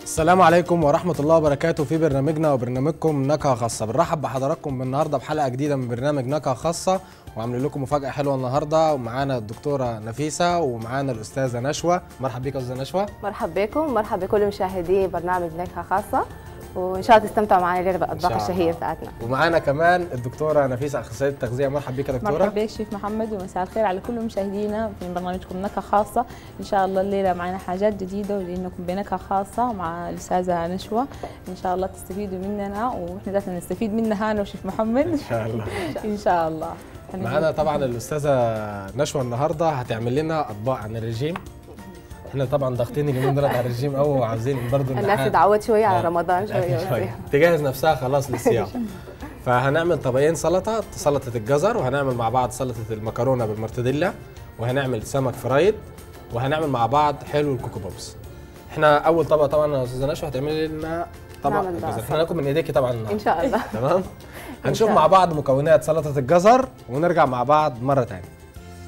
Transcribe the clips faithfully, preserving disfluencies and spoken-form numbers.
السلام عليكم ورحمة الله وبركاته. في برنامجنا وبرنامجكم نكهة خاصة بنرحب بحضراتكم النهارده بحلقة جديدة من برنامج نكهة خاصة، وعاملين لكم مفاجأة حلوة النهارده، ومعانا الدكتورة نفيسة ومعانا الأستاذة نشوى. مرحب بيك يا أستاذة نشوى. مرحب بكم، مرحب بكل مشاهدي برنامج نكهة خاصة، وإن شاء الله تستمتعوا معنا الليلة بالأطباق الشهية بتاعتنا. ومعانا كمان الدكتورة نفيسة أخصائية التغذية. مرحب بيك يا دكتورة. مرحب بك شيف محمد، ومساء الخير على كل مشاهدينا في برنامجكم نكهة خاصة. إن شاء الله الليلة معنا حاجات جديدة ولأنكم بنكهة خاصة مع الأستاذة نشوى. إن شاء الله تستفيدوا مننا وإحنا ذاتنا نستفيد منها أنا وشيف محمد إن شاء الله. إن شاء الله. معانا طبعا الأستاذة نشوى النهارده هتعمل لنا أطباق عن الرجيم. احنا طبعا ضاغطين اليومين دول على الرجيم قوي، وعاوزين برضه الناس تتعود شويه على رمضان شويه تجهز نفسها خلاص للصيام. فهنعمل طبقين سلطه، سلطه الجزر، وهنعمل مع بعض سلطه المكرونه بالمرتديلا، وهنعمل سمك فرايد، وهنعمل مع بعض حلو الكوكو بوبس. احنا اول طبق طبعا يا استاذه نشوى هتعملي لنا طبق الجزر. احنا هناكل من ايديكي طبعا ان شاء الله. تمام. هنشوف مع بعض مكونات سلطه الجزر ونرجع مع بعض مره ثانيه.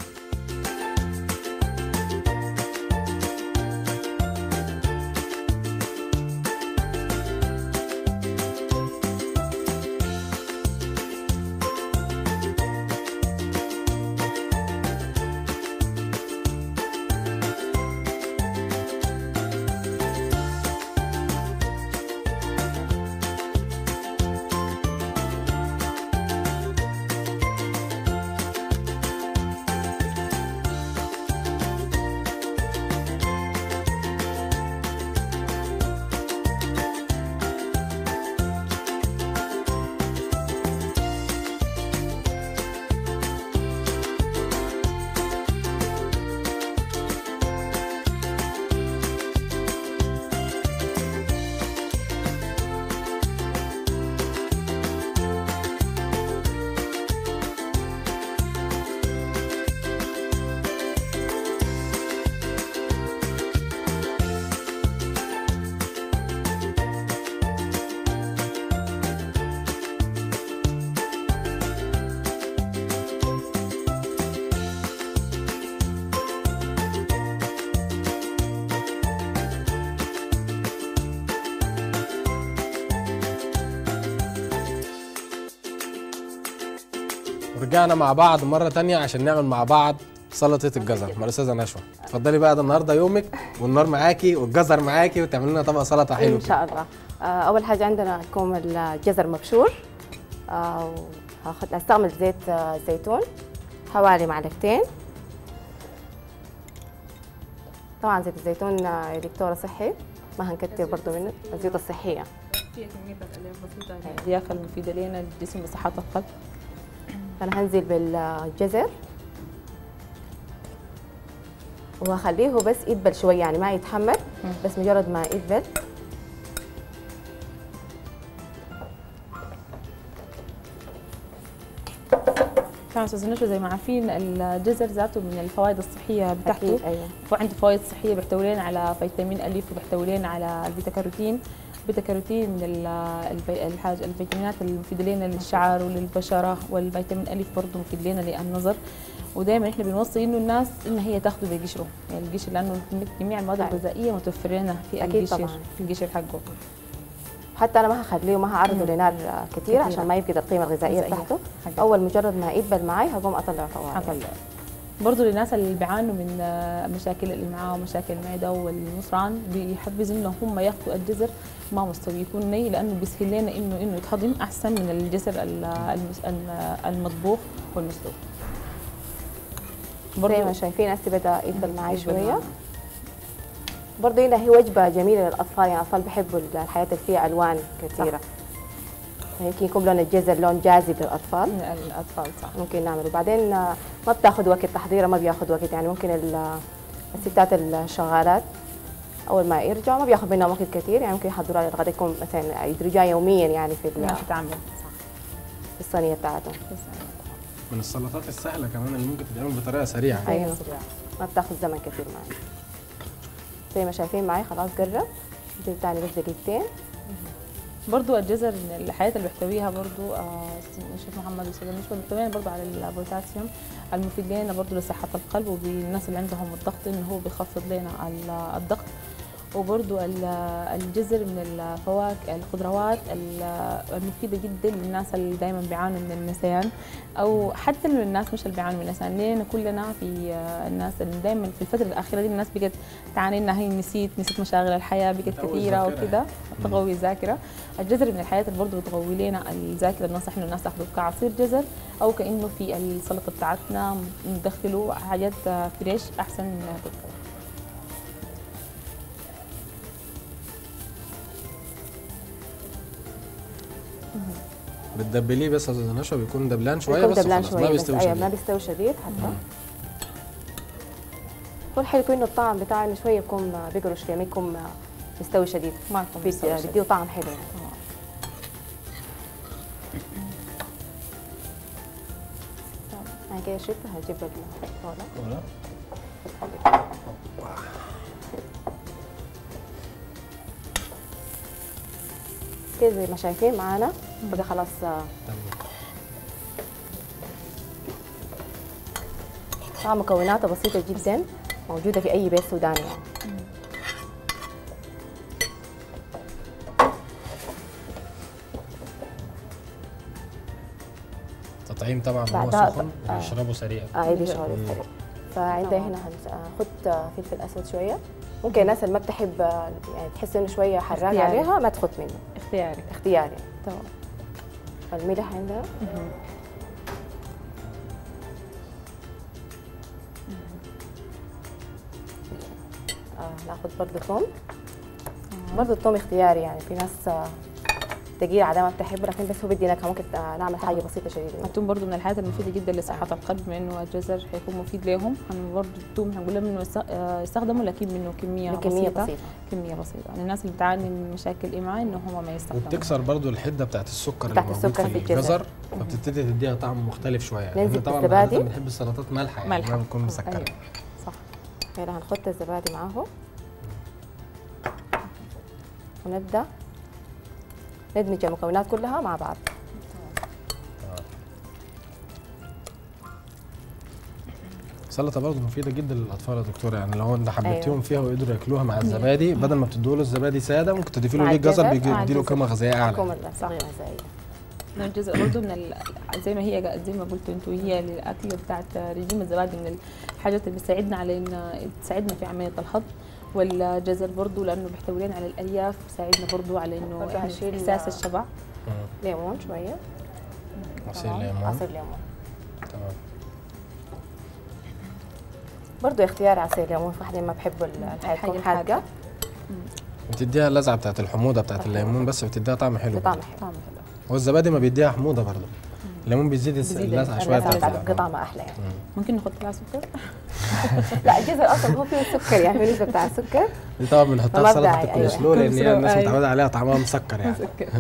رجعنا مع بعض مرة تانية عشان نعمل مع بعض سلطة الجزر مع الأستاذة نشوى. اتفضلي بقى، ده النهارده يومك والنار معاكي والجزر معاكي، وتعمل لنا طبق سلطة حلو إن شاء الله. أول حاجة عندنا تكون الجزر مبشور، هاخد استعمل زيت زيتون حوالي معلقتين. طبعا زيت الزيتون يا دكتورة صحي، ما هنكتر برضه منه، الزيوت الصحية فيها كمية بسيطة الضيافة المفيدة لنا للجسم وصحة القلب. أنا هنزل بالجزر وهخليه بس يدبل شوي، يعني ما يتحمر، بس مجرد ما يدبل. طبعا استاذ نشوى زي ما عارفين الجزر ذاته من الفوائد الصحيه بتاعته. أيوة. وعنده فوائد صحيه، بيحتوي لنا على فيتامين الف، وبيحتوي لنا على البيتا كاروتين. البيتا كاروتين من الحاجه الفيتامينات المفيده لنا للشعر وللبشره، والفيتامين الف برضه مفيد لنا للنظر. ودائما احنا بنوصي انه الناس ان هي تاخده بقشره، يعني القشر، لانه جميع المواد الغذائيه متوفر لنا في القشر، في القشر حقه. حتى انا ما هخليه وما هعرضه لنار كثير عشان ما يفقد القيمه الغذائيه بتاعته. اول مجرد ما يدبل معي هقوم اطلعه طوالي. اطلع برضه للناس اللي بيعانوا من مشاكل الامعاء ومشاكل المعده والنصران، بيحبذوا انه هم ياخذوا الجزر ما مستوي، يكون ني، لانه بيسهل لنا انه انه يتهضم احسن من الجزر المطبوخ والمسلوق. زي ما شايفين هسه بدا يدبل معي شويه. برضه هنا هي وجبه جميله للاطفال، يعني الاطفال بيحبوا الحياه اللي فيها الوان كثيره. يمكن يكون لون الجزر لون جاذب للاطفال. الاطفال صح. ممكن نعمله. وبعدين ما بتاخذ وقت تحضيرها، ما بياخذ وقت، يعني ممكن الستات الشغالات اول ما يرجعوا ما بياخذ منهم وقت كثير، يعني ممكن يحضروها للغداء، يكون مثلا يدرجوها يوميا يعني في تتعمل صح في الصينيه بتاعتهم. من السلطات السهله كمان اللي ممكن تتعمل بطريقه سريعه. ايوه ما بتاخذ زمن كثير معي. زي ما شايفين معي خلاص قرب، دي ثاني بس دقيقتين. برضو الجزر من الحاجات اللي بيحتويها برضو الشيف محمد وسيدة نشوى، بيحتوينا برضو على البوتاسيوم المفيد لنا برضو لصحة القلب، وبالناس اللي عندهم الضغط انه هو بيخفض لنا الضغط. وبرضو ال- الجزر من الفواكه الخضروات ال- المفيده جدا للناس اللي دائما بيعانوا من النسيان، او حتى الناس مش اللي بيعانوا من النسيان، لنا كلنا في الناس اللي دائما في الفتره الاخيره دي الناس بقت تعاني انها هي نسيت نسيت مشاغل الحياه بقت كثيره وكده، تقوي الذاكره. الجزر من الحاجات اللي برضه بتقوي لنا الذاكره، بننصح انه الناس تاخذه كعصير جزر او كانه في السلطه بتاعتنا ندخله حاجات فريش احسن انها تتقوى. بتدبليه بس يا استاذه نشوى بيكون دبلان شويه بيكون بس دبلان خلاص شويه ما بس. بيستوي ايوه شديد. ما بيستوي شديد حتى. كل حلو انه الطعم بتاعه انه شويه يكون بيقرش كده، ما يكون مستوي شديد، ما يكون مستوي شديد. بيديه طعم حلو يعني. انا كده شفت هجيب الفوله. كده زي ما شايفين معانا بقى خلاص. طبعا مكوناتها بسيطة جدا، موجودة في أي بيت سوداني يعني. تطعيم طبعا وهو بعدها سخن آه. بيشربه سريع. اه هي بيشربوا سريع. فعندي هنا هنحط فلفل أسود شوية. ممكن الناس اللي ما بتحب يعني تحس إنه شوية حراق اختياري. عليها ما تحط منه، اختياري. اختياري. تمام. الملح عندها. آه ناخذ برضه ثوم. برضه الثوم اختياري يعني، في ناس آه تقيل عادة ما بتحب، لكن بس هو بدي نكهة ممكن آه نعمل حاجة بسيطة شديدة. الثوم برضه من الحاجات المفيده جدا لصحه القلب، بما انه الجزر حيكون مفيد لهم. هن برضه الثوم هنقول لهم انه يست- آه، يستخدموا لكن منه كميه كمية بسيطه بسيطة. كميه بسيطه يعني الناس اللي بتعاني من مشاكل امعاء انه هم ما يستخدموا. وبتكسر برضو الحده بتاعت السكر بتاعت اللي موجود السكر في في الجزر. الجزر، فبتبتدي تديها طعم مختلف شويه. ننزل إحنا طبعا بالزبادي. عادة بنحب السلطات مالحه يعني مالحة. ما بتكون مسكره. أيوة. صح. يلا هنحط الزبادي معاه ونبدأ ندمج المكونات كلها مع بعض. سلطه برضو مفيده جدا للاطفال يا دكتوره، يعني لو انت حببتيهم أيوة. فيها وقدروا ياكلوها مع الزبادي بدل ما بتدوا له الزبادي ساده ممكن تضيفي له مع ليه الجزر الجزر، مع بيدي له الجزر. قيمه غذائيه اعلى. كوم الصغيرة غذائية. من الجزء برضه من ال... زي ما هي زي ما قلتوا انتوا، هي للاكل بتاعت رجيم الزبادي من الحاجات اللي بتساعدنا على ان تساعدنا في عمليه الهضم. والجزر برضه لانه بيحتوي لنا على الالياف بيساعدنا برضه على انه برضه إحنا هشيل احساس الشبع. مم. ليمون شوية. عصير تمام. ليمون. عصير ليمون. تمام. برضه اختياري عصير ليمون، في حدا ما بحبوا الحاجة تكون الحاجة حادقة. بتديها اللذعه بتاعت الحموضه بتاعت الليمون بس بتديها طعم حلو. بطعم برضه. حلو. طعمه حلو. والزبادي ما بيديها حموضه برضه. الليمون بيزيد الس- بيزيد اللذعه شويه اللذعة بتاعت بتاعت الليمون. طعمها أحلى يعني. ممكن نحط لها سكر؟ لا الجزر أصلا هو فيه سكر يعني، بالنسبة بتاع السكر. دي طبعا بنحطها فما في سلطه بداعي، أيوة. الكولسلو لان هي كولسلو، الناس أيوة. متعوده عليها طعمها مسكر يعني.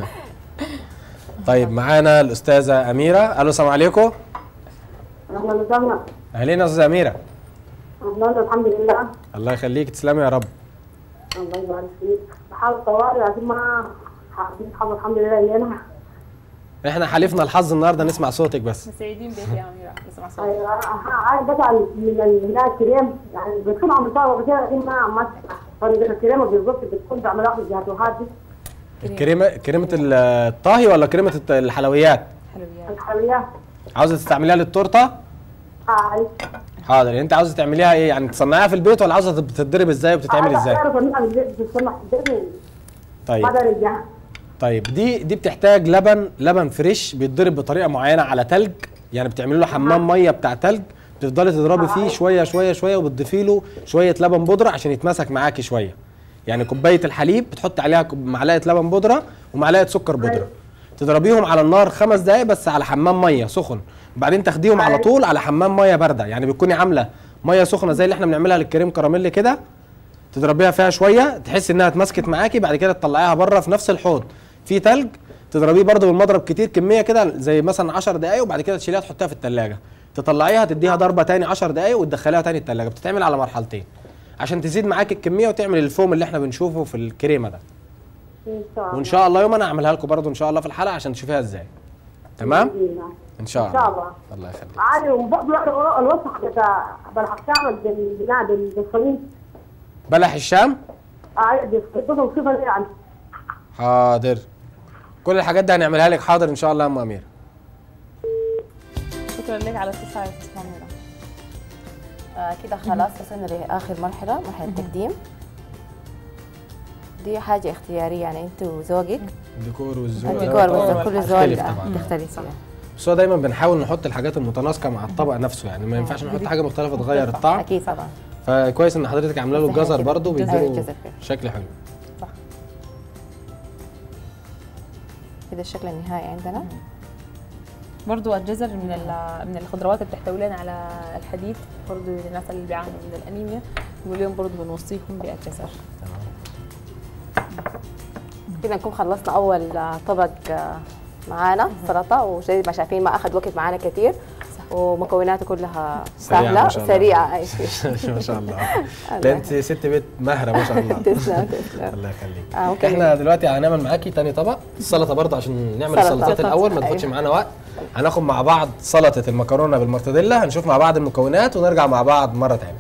طيب معانا الاستاذه اميره. الو السلام عليكم. اهلا وسهلا. اهلين يا استاذه اميره. اهلا الحمد لله. الله يخليك تسلمي يا رب. الله يبارك فيك. بحاول طوالي لكن ما حاسين حظ الحمد لله اللي انا احنا حالفنا الحظ النهارده نسمع صوتك بس. سعيدين بك يا اميره نسمع صوتك. عايز بسال من الناس كريم يعني بتكون عم بتطور كده لكن ما ما طريقه الكريمه بالضبط بتكون بعمل اخذ الجاتوهات دي الكريمه كريمه الطهي ولا كريمه الت- الحلويات؟ حلويات. الحلويات. عاوزه تستعمليها للتورته؟ هاي حاضر. يعني انت عاوزه تعمليها ايه؟ يعني تصنعيها في البيت ولا عاوزه بتتضرب ازاي وبتتعمل ازاي؟ اعرف انها بتصنع في البيت طيب ما ارجع. طيب دي دي بتحتاج لبن لبن فريش بيتضرب بطريقه معينه على تلج، يعني بتعملي له حمام ميه بتاع تلج، بتفضلي تضربي فيه شويه شويه شويه وبتضيفي له شويه لبن بودره عشان يتمسك معاكي شويه. يعني كوبايه الحليب بتحط عليها كوب- معلقه لبن بودره ومعلقه سكر بودره، تضربيهم على النار خمس دقايق بس على حمام ميه سخن، وبعدين تاخديهم على طول على حمام ميه بارده. يعني بتكوني عامله ميه سخنه زي اللي احنا بنعملها للكريم كراميل كده، تضربيها فيها شويه تحس انها اتمسكت معاكي، بعد كده تطلعيها بره في نفس الحوض في تلج، تضربيه برده بالمضرب كتير كميه كده زي مثلا عشر دقايق، وبعد كده تشيليها تحطيها في الثلاجه، تطلعيها تديها ضربه تاني عشر دقايق وتدخليها تاني الثلاجه. بتتعمل على مرحلتين عشان تزيد معاكي الكميه وتعمل الفوم اللي احنا بنشوفه في الكريمه ده. ان شاء الله. وان شاء الله يوم انا اعملها لكم برده ان شاء الله في الحلقه عشان تشوفيها ازاي. تمام؟ بإذن الله. ان شاء ان شاء الله. الله. الله يخليك. عادي وبرضه الوسخ بتاع بلح الشعب بالبناء بالصميم. بلح الشام عادي يضيفوا الصفه دي يعني. حاضر، كل الحاجات دي هنعملها لك. حاضر ان شاء الله يا ام اميره. شكرا لك على اتصالك يا استاذه أميرة. آه كده خلاص وصلنا لاخر مرحله، مرحله التقديم. دي حاجه اختياريه يعني انت وزوجك. الديكور والذوق الديكور والذوق كل زوج بتختلف طبعا. بتختلف يعني. بس هو دايما بنحاول نحط الحاجات المتناسقه مع الطبق نفسه، يعني ما ينفعش نحط حاجه مختلفه تغير الطعم. اكيد طبعا. فكويس ان حضرتك عامله له الجزر برضه أيوة، بيديله الجزر كده. شكل حلو. صح. كده الشكل النهائي عندنا. برضو الجزر من من الخضروات اللي بتحتوي لنا على الحديد، برضو للناس اللي بيعانوا من الانيميا واليوم برضو بنوصيهم بالجزر. كده نكون خلصنا اول طبق معانا سلطه، وزي ما شايفين ما اخذ وقت معانا كثير ومكوناته كلها سهله سريعه. اي ما شاء الله. لا انت ست بيت ماهره ما شاء الله. تسلم تسلم. الله يخليك. آه احنا دلوقتي هنعمل معاكي تاني طبق السلطه برضه عشان نعمل السلطات الاول ما تاخدش معانا وقت. هناخد مع بعض سلطه المكرونه بالمرتديلا، هنشوف مع بعض المكونات ونرجع مع بعض مره ثانيه.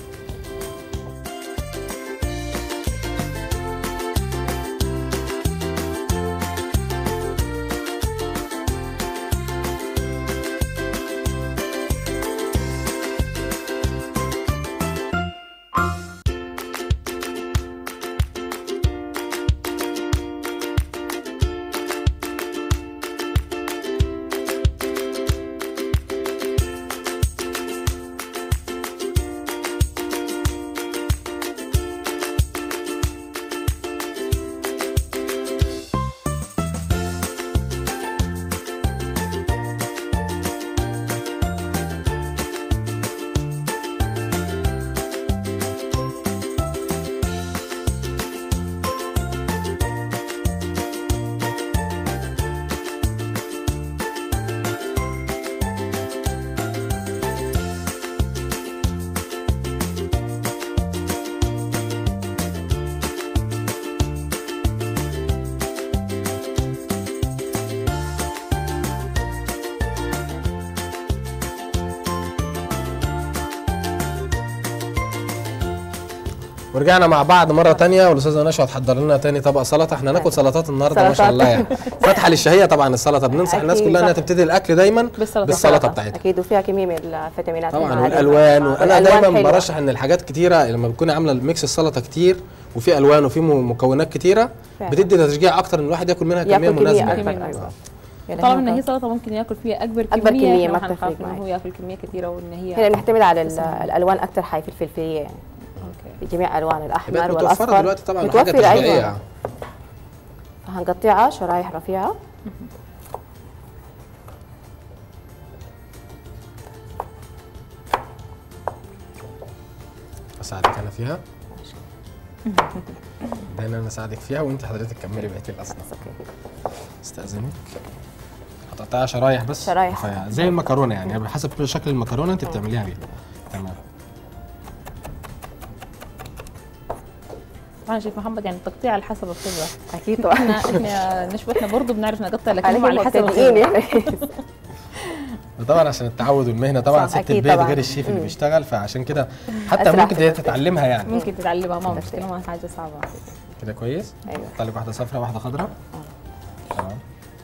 ورجعنا مع بعض مره ثانيه، والاستاذه نشوى هتحضر لنا ثاني طبق سلطه. احنا هناكل سلطات النهارده ما شاء الله يعني. فاتحه للشهيه طبعا السلطه، بننصح الناس كلها انها تبتدي الاكل دايما بالسلطه, بالسلطه بتاعتها. اكيد وفيها كميه من الفيتامينات طبعا والالوان. وانا دايما برشح ان الحاجات كتيره لما بتكون عامله ميكس السلطه كتير وفي الوان وفي مكونات كتيره بتدي تشجيع اكتر ان الواحد ياكل منها كميه مناسبه. طالما ان هي سلطه ممكن ياكل فيها اكبر كميه، اكبر كميه ما بتفرق معاه. هو ياكل كميه كثيره وان هي هنا بنعتمد على الالوان اكثر حاجه في الفلفليه يعني. اوكي. في جميع الوان الاحمر والاصفر دلوقتي طبعا حاجه تشجيعيه. هنقطعها شرايح رفيعه. اساعدك انا فيها. باين انا اساعدك فيها وانت حضرتك كملي بقيه الاصناف. اوكي. استاذنك. هتقطعها شرايح بس شرايح رفيعه زي المكرونه يعني بحسب شكل المكرونه انت بتعمليها بيها. تمام. طبعا شيف محمد يعني التقطيع على حسب الخبره. اكيد طبعا. احنا احنا نشوفنا برضه بنعرف نقطع لكن على حسب الخبره. طبعا عشان التعود والمهنه طبعا ست البيت غير الشيف اللي بيشتغل، فعشان كده حتى ممكن تتعلمها يعني. ممكن تتعلمها ما مشكله، ما حاجه صعبه. كده كويس؟ ايوه. احط لك واحده صفراء واحده خضراء. تمام.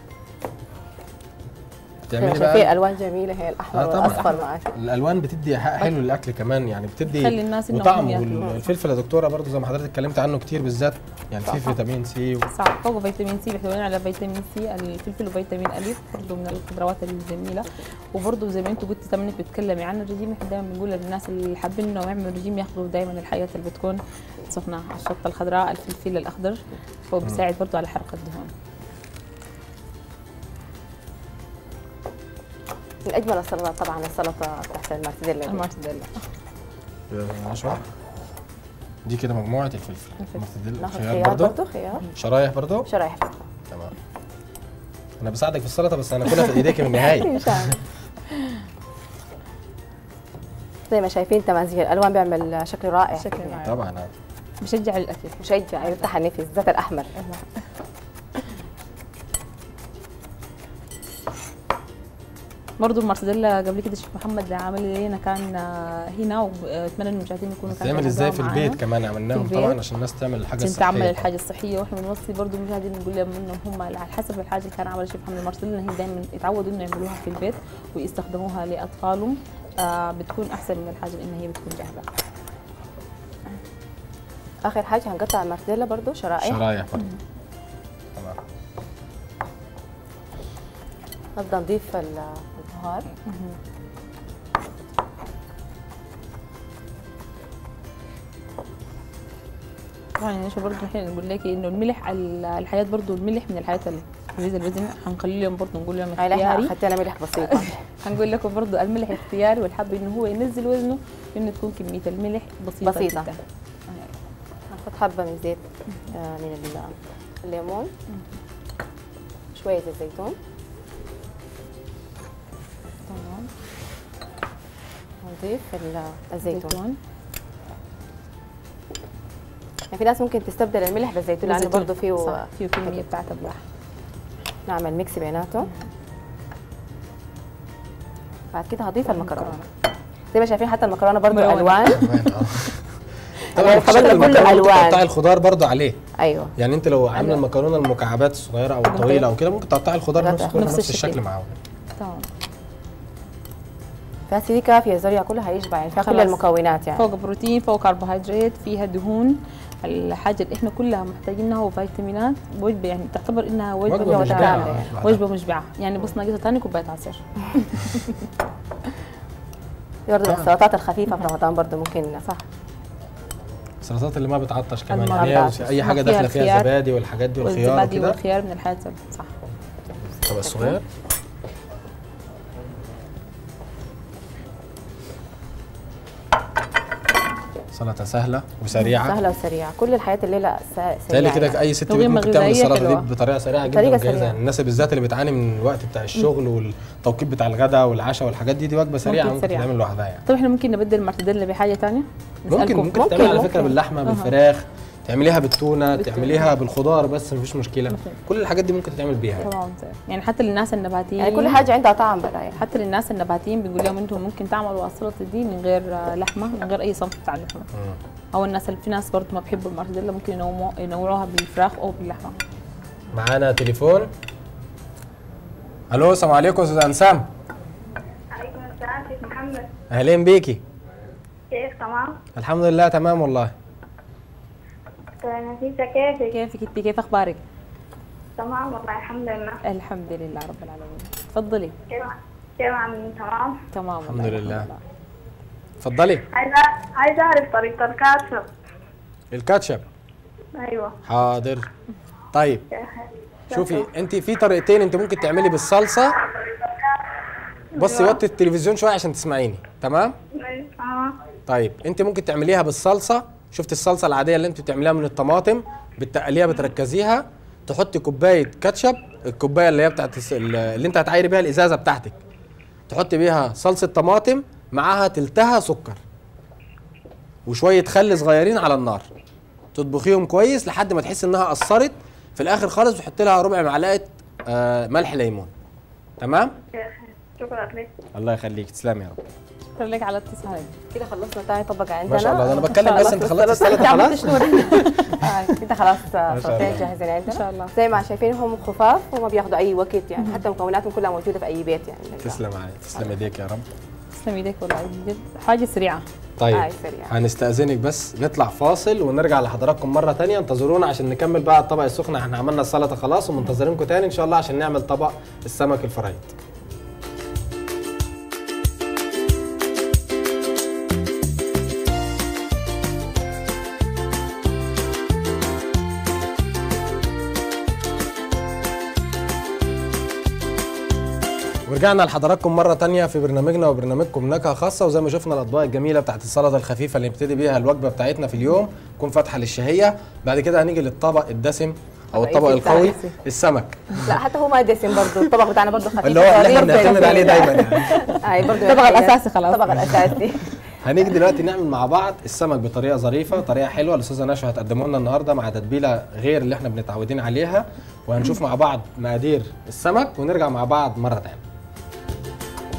بتعملي بقى في الوان جميله هي الاحمر والاصفر معاك. الالوان بتدي حلو للاكل كمان يعني بتدي تخلي الناس انهم وطعم. والفلفل يا دكتوره برضه زي ما حضرتك اتكلمت عنه كتير بالذات يعني في فيتامين سي و... صح. فوق فيتامين سي بيحتوي على فيتامين سي الفلفل وفيتامين الف برضه من الخضروات الجميله. وبرضه زي ما انتم قلتي تمنك بتتكلمي عن الرجيم، احنا دايما بنقول للناس اللي حابين انهم يعملوا رجيم ياخذوا دايما الحاجات اللي بتكون سخنه، الشطه الخضراء، الفلفل الاخضر، فهو بيساعد برضه على حرق الدهون. من اجمل السلطات طبعا السلطه بتاعت المارتديلا. المارتديلا. ماشي. دي كده مجموعه الفلفل. المارتديلا. خيار برضه خيار. شرايح برضه؟ شرايح برضه. تمام. انا بساعدك في السلطه بس انا كلها في ايديك من النهايه. ان شاء الله. زي ما شايفين تمازيج الالوان بيعمل شكل رائع. شكل رائع. طبعا. بشجع الاكل. مشجع يفتح النفس بالذات الاحمر. برضه المرسديلا قبل كده الشيف محمد عمل لنا كان هنا، واتمنى ان المشاهدين يكونوا كانوا تعمل ازاي في البيت كمان عملناهم طبعا عشان الناس تعمل الحاجه عشان الصحيه، تعمل الحاجه الصحيه. واحنا بنوصي برضه المشاهدين نقول لهم انهم هم على حسب الحاجه اللي كان عملها الشيف محمد المرسديلا هي دائما يتعودوا انه يعملوها في البيت ويستخدموها لاطفالهم، آه بتكون احسن من الحاجه لان هي بتكون جاهزه. اخر حاجه هنقطع المرسديلا برضه شرائح شرايح برضه. تمام. نبدا نضيف البهار. طبعا يا نشا برضه الحين نقول لك انه الملح الحياه برضه الملح من الحياه الجديده الوزن هنخلي لهم برضه نقول لهم اختياري. اخذت لنا ملح بسيطه. هنقول لكم برضه الملح اختياري، والحب انه هو ينزل وزنه انه تكون كميه الملح بسيطه بسيطه جدا. هنحط حبه من زيت آه من الليمون، شويه الزيتون. تمام. نضيف الزيتون. زيتون. يعني في ناس ممكن تستبدل الملح بالزيتون لانه برضه فيه صح، فيه كميه بتاعت الملح. نعمل ميكس بيناتهم. بعد كده هضيف المكرونه. زي ما شايفين حتى المكرونه برضه الوان. طبعا الخضار كله الوان. تقطعي الخضار برضه عليه. ايوه. يعني انت لو عامله المكرونه المكعبات الصغيره او الطويله او كده ممكن تقطعي الخضار نفس نفس نفس الشكل معاهم. تمام. بس دي كافيه الزريعه كلها هيشبع يعني فيها كل المكونات يعني. فوق بروتين فوق كربوهيدرات فيها دهون، الحاجه اللي احنا كلها محتاجينها وفيتامينات، وجبه يعني تعتبر انها وجبه وجبه مشبعه يعني. وجبه مشبعه يعني بس ناقصها ثاني كوبايه عصير. برضه السلطات الخفيفه في رمضان برضه ممكن. صح. السلطات اللي ما بتعطش كمان ما يعني بتعطش. اي حاجه داخله فيها زبادي والحاجات دي والخيار وكده. والزبادي والخيار من الحاجات صح. طب الصغير سلطه سهله وسريعه. سهله وسريعه، كل الحياه الليله سريعه. تالي كده يعني. اي ست بيت ممكن تعمل السلطه دي بطريقه سريعه جدا وجاهزه. الناس بالذات اللي بتعاني من الوقت بتاع الشغل والتوقيت بتاع الغداء والعشاء والحاجات دي، دي وجبه سريعه ممكن, ممكن تعمل لوحدها يعني. طب احنا ممكن نبدل المرتديلا بحاجه ثانيه؟ ممكن ممكن, ممكن تعمل على فكره باللحمه بالفراخ، تعمليها بالتونه، تعمليها بالخضار بس مفيش مشكله. مفيش. كل الحاجات دي ممكن تتعمل بيها تمام. يعني حتى للناس النباتيين يعني كل حاجه عندها طعم بقى يعني. حتى للناس النباتيين بنقول لهم انتم ممكن تعملوا السلطه دي من غير لحمه، من غير اي صنف بتاع اللحمه. او الناس اللي في ناس برضه ما بيحبوا المرتديلا ممكن ينوعوها بالفراخ او باللحمه. معانا تليفون. الو السلام عليكم استاذ انسام. عليكم السلام شيخ محمد. اهلين بيكي. كيف تمام؟ الحمد لله تمام والله. نفيسة كيفك؟ كيفك انت كيف اخبارك؟ تمام والله الحمد لله. الحمد لله رب العالمين. تفضلي. كيف كيف عاملين تمام؟ تمام الحمد لله. تفضلي. عايزة عايزة اعرف طريقة الكاتشب. الكاتشب. ايوه. حاضر. طيب شوفي انت في طريقتين، انت ممكن تعملي بالصلصه. بصي وطي التلفزيون شويه عشان تسمعيني. تمام؟ اه. طيب انت ممكن تعمليها بالصلصه. شفتي الصلصه العاديه اللي انت بتعمليها من الطماطم، بتقليها بتركزيها، تحطي كوبايه كاتشب، الكوبايه اللي هي بتاعت اللي انت هتعايري بيها الازازه بتاعتك، تحطي بيها صلصه طماطم معاها تلتها سكر وشويه خل صغيرين على النار، تطبخيهم كويس لحد ما تحسي انها قصرت. في الاخر خالص تحطي لها ربع معلقه آه ملح ليمون. تمام؟ شكرا لك. الله يخليك، تسلمي يا رب. شكرا لك على اتصالك. كده خلصنا تاني طبق عندنا. ما شاء الله انا بتكلم بس انت خلصتي السلطه خلاص. كده خلاص صورتين جاهزين عندنا ان شاء الله. زي ما شايفين هم خفاف وما بياخذوا اي وقت يعني، حتى مكوناتهم كلها موجوده في اي بيت يعني. تسلم عليك، تسلم ايديك يا رب. تسلم ايديك والله بجد حاجه سريعه. طيب آه سريعة. هنستأذنك بس نطلع فاصل ونرجع لحضراتكم مرة تانية. انتظرونا عشان نكمل بقى الطبق السخن. احنا عملنا السلطة خلاص ومنتظرينكم تاني ان شاء الله عشان نعمل طبق السمك الفرايد. ورجعنا لحضراتكم مرة تانية في برنامجنا وبرنامجكم نكهة خاصة. وزي ما شفنا الأطباق الجميلة بتاعت السلطة الخفيفة اللي نبتدي بيها الوجبة بتاعتنا في اليوم تكون فاتحة للشهية. بعد كده هنيجي للطبق الدسم أو الطبق القوي، السمك. لا حتى هو ما دسم برضه، الطبق بتاعنا برضه خفيف اللي هو اللي احنا بنعتمد عليه دايما يعني. اي برضه الطبق الأساسي خلاص. الطبق الأساسي. هنيجي دلوقتي نعمل مع بعض السمك بطريقة ظريفة، طريقة حلوة الأستاذة نشوى هتقدمه لنا النهارده مع تتبيلة غير اللي احنا متعودين عليها. وهنشوف مع بعض مقادير السمك ونرجع مع بعض مرة تانية.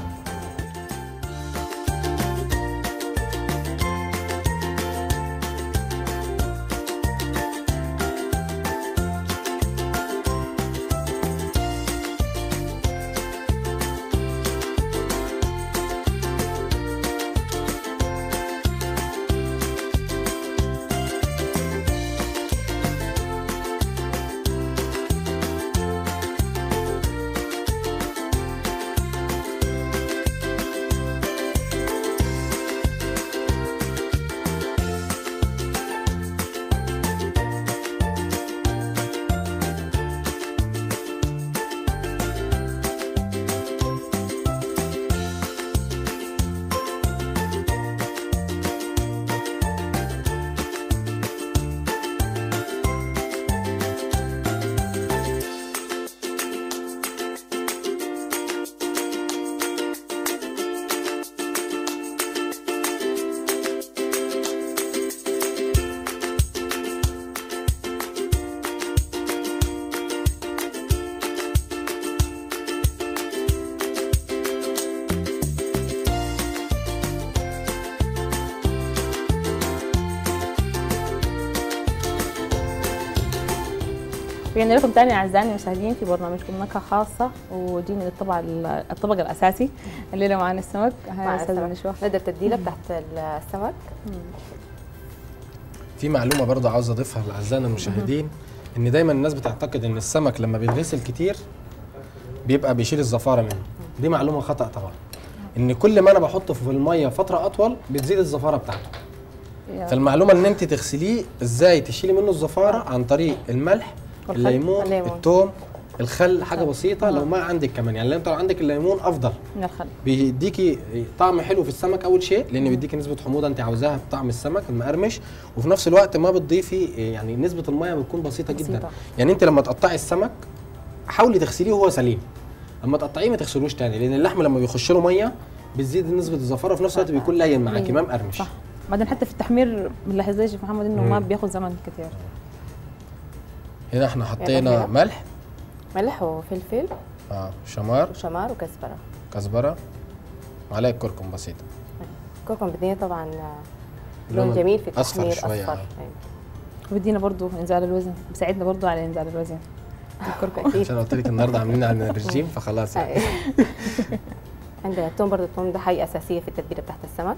في عندنا لكم تاني اعزائي المشاهدين في برنامجكم نكهه خاصه، ودي من الطبق الطبق الاساسي الليله معنا السمك. مع السمك نبدا التتبيله بتاعت السمك. في معلومه برضه عاوز اضيفها لاعزائنا المشاهدين، ان دايما الناس بتعتقد ان السمك لما بيتغسل كتير بيبقى بيشيل الزفاره منه. دي معلومه خطا طبعا، ان كل ما انا بحطه في الميه فتره اطول بتزيد الزفاره بتاعته. فالمعلومه ان انت تغسليه ازاي تشيلي منه الزفاره عن طريق الملح، الليمون، الثوم، الخل، حاجه بسيطه. لو ما عندك كمان يعني لو عندك الليمون افضل من الخل، بيديكي طعم حلو في السمك اول شيء، لان بيديكي نسبه حموضه انت عاوزاها بطعم السمك المقرمش، وفي نفس الوقت ما بتضيفي يعني نسبه الميه بتكون بسيطه, بسيطة جدا. يعني انت لما تقطعي السمك حاولي تغسليه وهو سليم، اما تقطعيه ما تغسلوش تاني، لان اللحم لما بيخش له ميه بتزيد نسبه الزفاره، وفي نفس الوقت بيكون لين معاكي ما مقرمش. صح. بعدين حتى في التحمير بنلاحظ زي شيخ محمد انه ما بياخذ زمن كثير. هنا احنا حطينا ملح ملح وفلفل اه شمار وشمار وكزبره كزبره معلقه كركم بسيطه. كركم بدينا طبعا لون جميل في التحمير اصفر, أصفر. أيوة. وبدينا برضه انزال الوزن، بيساعدنا برضه على انزال الوزن الكركم. عشان قلت لك النهارده عاملين عن الرجيم فخلاص يعني. عندنا الثوم برضه، الثوم ده حاجه اساسيه في التتبيله بتاعت السمك.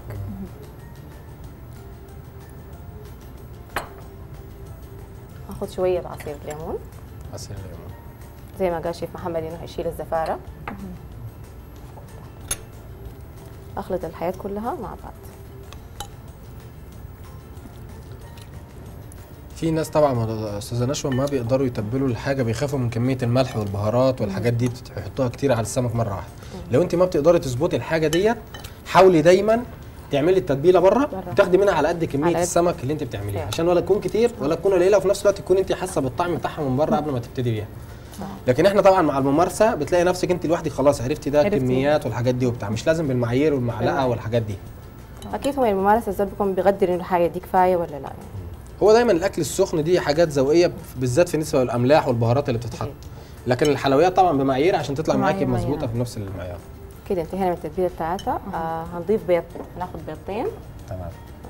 اخذ شويه عصير ليمون. عصير ليمون زي ما قال شيف محمد انه هيشيل الزفاره. اخلط الحياة كلها مع بعض. في ناس طبعا استاذه نشوى ما بيقدروا يتبلوا الحاجه، بيخافوا من كميه الملح والبهارات والحاجات دي بيحطوها كتير على السمك مره واحده. لو انت ما بتقدري تظبطي الحاجه ديت حاولي دايما تعملي التتبيله بره وتاخدي منها على قد كميه على السمك اللي انت بتعمليها، عشان ولا تكون كتير ولا تكون قليله، وفي نفس الوقت تكون انت حاسه بالطعم بتاعها من بره قبل ما تبتدي بيها. لكن احنا طبعا مع الممارسه بتلاقي نفسك انت لوحدك خلاص عرفتي ده الكميات والحاجات دي وبتاع، مش لازم بالمعايير والمعلقه والحاجات دي. اكيد هو الممارسه الزول بيكون بيقدر انه الحاجه دي كفايه ولا لا. هو دايما الاكل السخن دي حاجات ذوقيه بالذات في نسبه الاملاح والبهارات اللي بتتحط، لكن الحلويات طبعا بمعايير عشان تطلع معاكي مظبوطه في نفس المعيار. كده انتهينا من التتبيله بتاعتها. آه هنضيف بيض، هناخد بيضتين. تمام.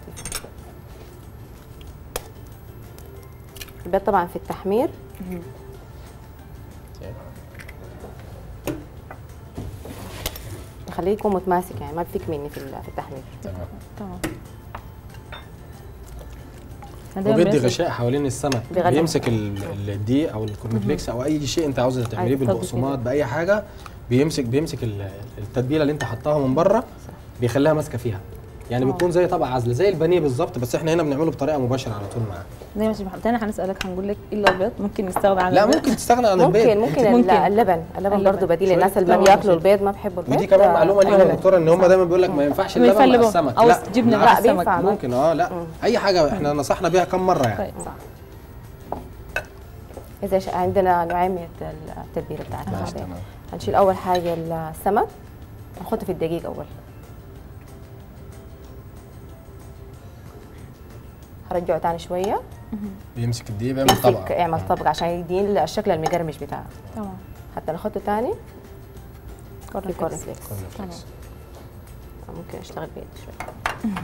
البيض طبعا في التحمير نخليه يكون متماسك، يعني ما بفك مني في في التحمير. تمام تمام. وبيدي غشاء حوالين السمك، بيمسك الدقيق او الكورنفليكس او اي شيء انت عاوزه تعمليه بالبقسماط باي حاجه، بيمسك بيمسك التتبيله اللي انت حطاها من بره بيخليها ماسكه فيها، يعني بيكون زي طبق عزل زي البانيه بالظبط، بس احنا هنا بنعمله بطريقه مباشره على طول معاه. زي ما شيخ محمد تاني هنسالك هنقول لك الا البيض ممكن نستغنى عن لا البيض؟ لا ممكن تستغنى عن البيض. ممكن ممكن, ممكن اللبن اللبن برضه بديل للناس اللي ما بياكلوا البيض ما بيحبوا البيض. ودي كمان معلومه ليهم يا دكتوره ان هم دايما بيقول لك ما ينفعش اللبن مع السمك، او جبنه مع السمك ممكن اه لا مم. اي حاجه احنا نصحنا بيها كم مره يعني. طيب صح. اذا عندنا نوعين من التتبيله بتاعتنا، هنشيل اول حاجه السمك نحطه في الدقيق اول، هرجعه تاني شويه بيمسك الدقيق بيعمل طبقه، يعمل طبقه عشان يديني الشكل المقرمش بتاعه. تمام. حتى نحطه تاني كورن فليكس. تمام. ممكن اشتغل بايدي شويه.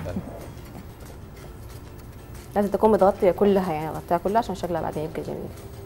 لازم تكون متغطيه كلها، يعني غطيها كلها عشان شكلها بعدين يبقى جميل.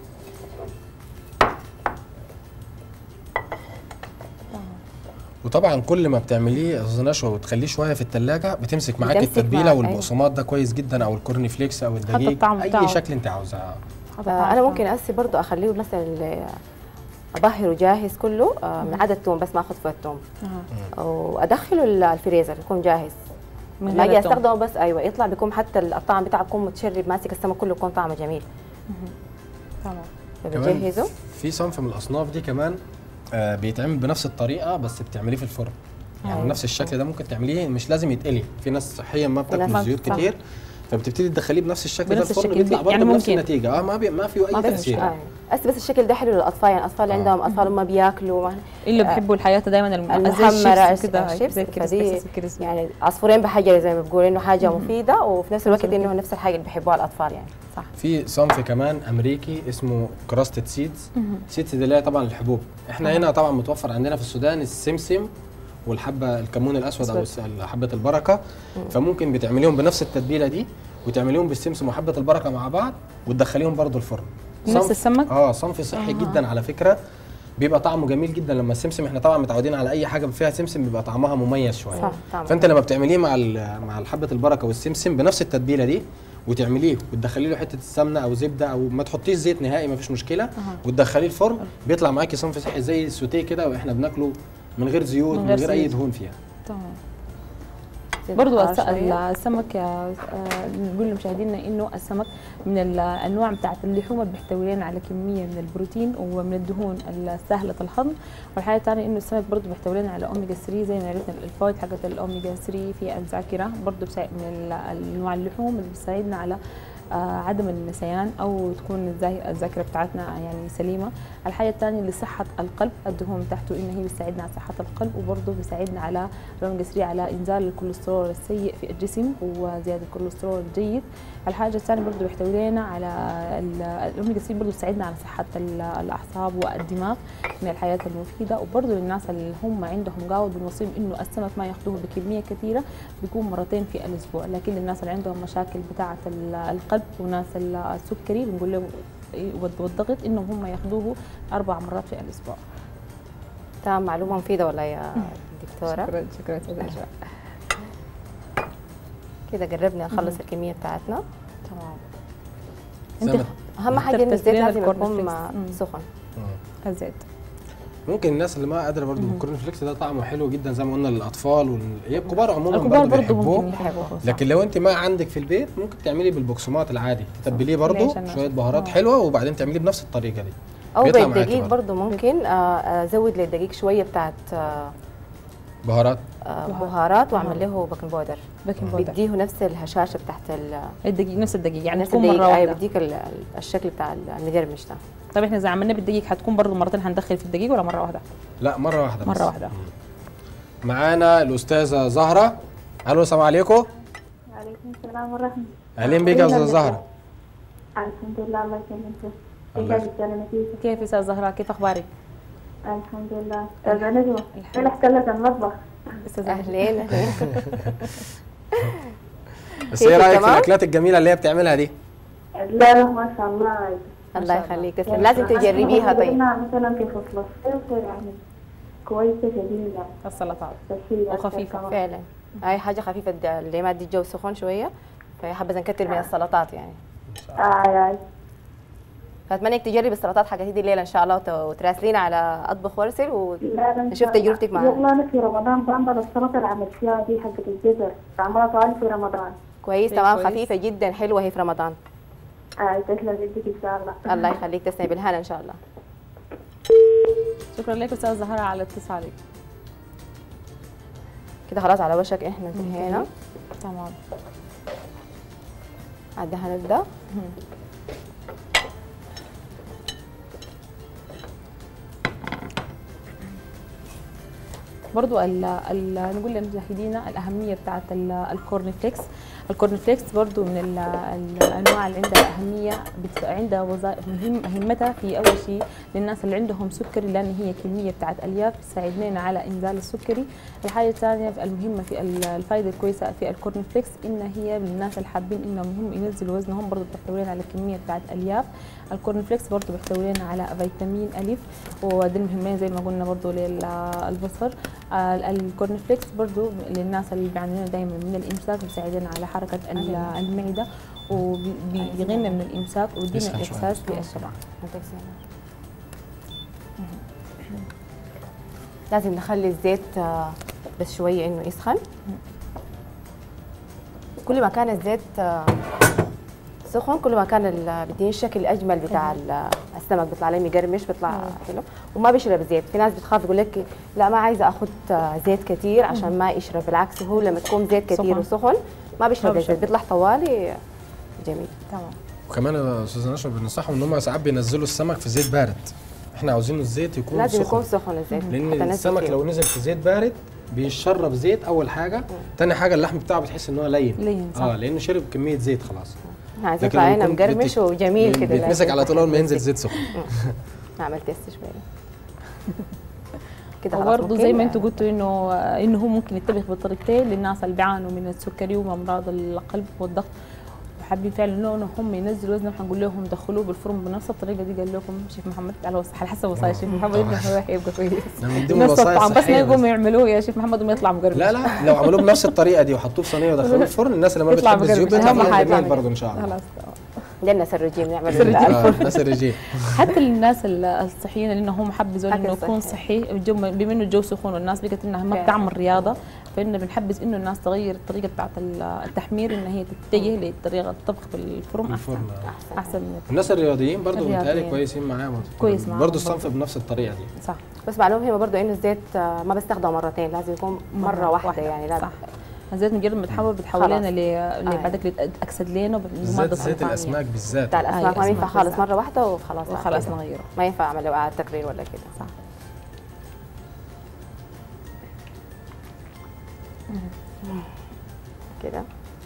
وطبعا كل ما بتعمليه يا استاذه نشوى وتخليه شويه في الثلاجه بتمسك معاكي التتبيله والبقسماط ده كويس جدا، او الكورن فليكس او الدقيق اي شكل انت عاوزاه. آه انا ممكن اسي برضه اخليه مثلا اظهره جاهز كله آه من عدد توم، بس ما اخذ فيه التوم وادخله الفريزر يكون جاهز، ما اجي استخدمه بس ايوه يطلع بيكون حتى الطعم بتاعه يكون متشرب ماسك السمك كله يكون طعمه جميل. تمام. بجهزه. في صنف من الاصناف دي كمان آه بيتعمل بنفس الطريقه بس بتعمليه في الفرن، يعني أيوة. نفس الشكل ده ممكن تعمليه مش لازم يتقلي، في ناس صحيا ما بتاكل زيوت كتير فبتبتدي تدخليه بنفس الشكل ده الفرن بيطلع برضه يعني بنفس النتيجه. اه ما بي ما فيه اي تاثير. آه. بس بس الشكل ده حلو للاطفال، يعني الاطفال اللي عندهم اطفال ما بياكلوا اللي بيحبوا الحياه دايما المحمره كده زي كده، يعني عصفورين بحجر زي ما بيقولوا، انه حاجه مفيده وفي نفس الوقت انه نفس الحاجه اللي بيحبوها الاطفال يعني. صح. في صنف كمان امريكي اسمه كراستد سيدز، سيدز دي اللي هي طبعا الحبوب، احنا هنا طبعا متوفر عندنا في السودان السمسم والحبه الكمون الاسود او حبه البركه، فممكن بتعمليهم بنفس التتبيله دي وتعمليهم بالسمسم وحبه البركه مع بعض وتدخليهم برضو الفرن نفس السمك؟ اه صنف صحي آه. جدا على فكره، بيبقى طعمه جميل جدا لما السمسم، احنا طبعا متعودين على اي حاجه فيها سمسم بيبقى طعمها مميز شويه. صح طبعا. فانت لما بتعمليه مع مع حبه البركه والسمسم بنفس التتبيله دي، وتعمليه وتدخلي له حته السمنه او زبده او ما تحطيش زيت نهائي ما فيش مشكله، أه. وتدخليه الفرن بيطلع معاكي صنف صحي زي السوتيه كده، واحنا بناكله من غير زيوت من غير, من غير اي دهون فيها. تمام. برضو السمك يا نقول لمشاهدينا انه السمك من الانواع بتاعت اللحوم اللي بيحتوي لنا على كميه من البروتين ومن الدهون السهله الهضم، والحاجه الثانيه انه السمك برضو بيحتوي لنا على اوميجا ثلاثة زي ما عرفنا الفوائد حقت الاوميجا ثلاثة في الذاكره، برضو من انواع اللحوم اللي بتساعدنا على عدم النسيان او تكون الذاكره بتاعتنا يعني سليمه. الحاجه الثانيه لصحه القلب، الدهون بتاعته ان هي بتساعدنا على صحه القلب، وبرضه بيساعدنا على الاوميجا ثلاثة على انزال الكوليسترول السيء في الجسم وزياده الكوليسترول الجيد. الحاجه الثانيه برضه بيحتوي لنا على الاوميجا ثلاثة برضه بيساعدنا على صحه الاعصاب والدماغ من الحياه المفيده. وبرضه للناس اللي هم عندهم قاوه بنوصيهم انه السمك ما ياخذوه بكميه كثيره، بيكون مرتين في الاسبوع، لكن للناس اللي عندهم مشاكل بتاعه القلب وناس السكري بنقول له والضغط انهم هم ياخذوه اربع مرات في الاسبوع. تمام، معلومه مفيده والله يا دكتوره. شكرا شكرا شكرا. كده قربنا نخلص الكميه بتاعتنا. تمام. انت اهم حاجه ان الزيت لازم يكون سخن. الزيت ممكن الناس اللي ما قادره برضه الكورن فليكس ده طعمه حلو جدا زي ما قلنا للاطفال والكبار عموما برضه بيحبوه، لكن لو انت ما عندك في البيت ممكن تعملي بالبقسماط العادي، تتبليه برضه شويه بهارات حلوه وبعدين تعمليه بنفس الطريقه دي. او بالدقيق برضه ممكن ازود للدقيق شويه بتاعت بهارات بهارات واعمل له بيكنج باودر. بيكنج باودر بديه نفس الهشاشه بتاعت الدقيق، نفس الدقيق يعني تكون مره واحده. بديك الشكل بتاع المقرمش ده. طيب احنا اذا عملنا بالدقيق حتكون برضه مرتين هندخل في الدقيق ولا مره واحده؟ لا مره واحده بس. مره واحده. معانا الاستاذه زهره. الو السلام عليكم. وعليكم السلام ورحمه. اهلا بك يا استاذه زهره. الحمد لله الله يسلمك. كيف يا استاذه زهره، كيف اخبارك؟ الحمد لله. استاذه نجوى انا احتلت المطبخ. استاذه اهلين اهلين. بس ايه رايك في الاكلات الجميله اللي هي بتعملها دي؟ لا لا ما شاء الله. الله يخليك تسلم، لازم تجربيها. طيب مثلا في فصل الصيف يعني كويسه جميله السلطات وخفيفه فعلا. هاي حاجه خفيفه اللي ما دي الجو سخون شويه، فهي حابه نكتر من السلطات يعني. اه اي فاتمنى انك تجربي السلطات حقتي دي الليله ان شاء الله وتراسلينا على اطبخ وارسل ونشوف تجربتك معاها. والله انا في رمضان بعمل السلطه اللي عملتيها دي حقت الجزر، بعملها طوال في رمضان. كويس تمام، خفيفه جدا حلوه هي في رمضان. اه تسلم يديك ان شاء الله. الله يخليك، تسلمي بالهنا ان شاء الله. شكرا لك استاذه زهره على اتصالك. كده خلاص على وشك احنا انتهينا. تمام. عاد هنبدا. برضو ال ال نقول لمشاهدينا الاهميه بتاعت الكورن فليكس. الكورن فليكس برضو من ال الانواع اللي عندها اهميه، عندها وظائف مهم مهمتها في اول شيء للناس اللي عندهم سكري، لان هي كميه بتاعت الياف تساعدنا على انزال السكري. الحاجه الثانيه المهمه في الفائده الكويسه في الكورن فليكس ان هي للناس اللي حابين انهم هم ينزلوا وزنهم، برضو بتحتوي على كميه بتاعت الياف. الكورن فليكس برضو بيحتوي على فيتامين الف وده المهمين زي ما قلنا برضو للبصر. الكورن فليكس برضو للناس اللي بيعانون دائما من الامساك بيساعدنا على حركه المعده وبيغنى من الامساك ويدينا احساس بالشبع. لازم نخلي الزيت بس شويه انه يسخن. كل ما كان الزيت سخن كل ما كان بيديني الشكل الاجمل بتاع السمك، بيطلع لي مقرمش، بيطلع حلو وما بيشرب زيت. في ناس بتخاف تقول لك لا ما عايزه اخذ زيت كثير عشان ما يشرب، بالعكس هو لما تكون زيت كثير وسخن ما بيشرب الزيت، بيطلع طوالي جميل. تمام. وكمان يا استاذه نشوى بننصحهم ان هم ساعات بينزلوا السمك في زيت بارد. احنا عاوزين الزيت يكون لازم سخن، يكون سخن الزيت، لان السمك لو نزل في زيت بارد بيشرب زيت اول حاجه، ثاني حاجه اللحم بتاعه بتحس ان هو لين لين صح. اه لانه شرب كميه زيت خلاص. عايز يطلع هنا مقرمش وجميل كده، بيتمسك على طول اول ما ينزل زيت سخن. نعمل تيست شويه كده خلاص. برضه زي ما انتم قلتوا انه انه هو ممكن يطبخ بطريقتين للناس اللي بيعانوا من السكري وامراض القلب والضغط حابين فعلا انه هم ينزلوا وزنهم حنقول لهم دخلوه بالفرن بنفس الطريقه دي قال لكم شيف محمد على وصح على حسب وصايا شيف محمد انه هو حيبقى كويس نفس الطعم، بس ما يقوموا يعملوه يا شيف محمد وما يطلع مقرمش. لا لا لو عملوه بنفس الطريقه دي وحطوه في صينيه ودخلوه الفرن، الناس اللي ما بتحب الزيوت بتطلع جميل برضه ان شاء الله. خلاص ده الناس الرجيم نعمل الناس الرجيم. حتى الناس الصحيين اللي هم حبذوا انه يكون صحي بما انه الجو سخون والناس بقت انها ما بتعمل رياضه، فإنه بنحبذ انه الناس تغير الطريقه بتاعت التحمير ان هي تتجه لطريقه الطبخ بالفرن احسن احسن, أحسن الناس الرياضيين برضه بيتهيألي كويسين معاهم كويس معاهم برضه الصنف بنفس الطريقه دي. صح. بس معلومه مهمه برضه انه الزيت ما بستخدمه مرتين، لازم يكون مره, مرة واحده, واحدة يعني لا. صح. الزيت مجرد ما تحول بتحول لنا اللي بعدك اكسد لنا زيت زيت الاسماك بالذات بتاع الاسماك ما ينفع خالص مره واحده وخلاص وخلاص نغيره، ما ينفع اعمل له اعاده تكرير ولا كده. صح. كده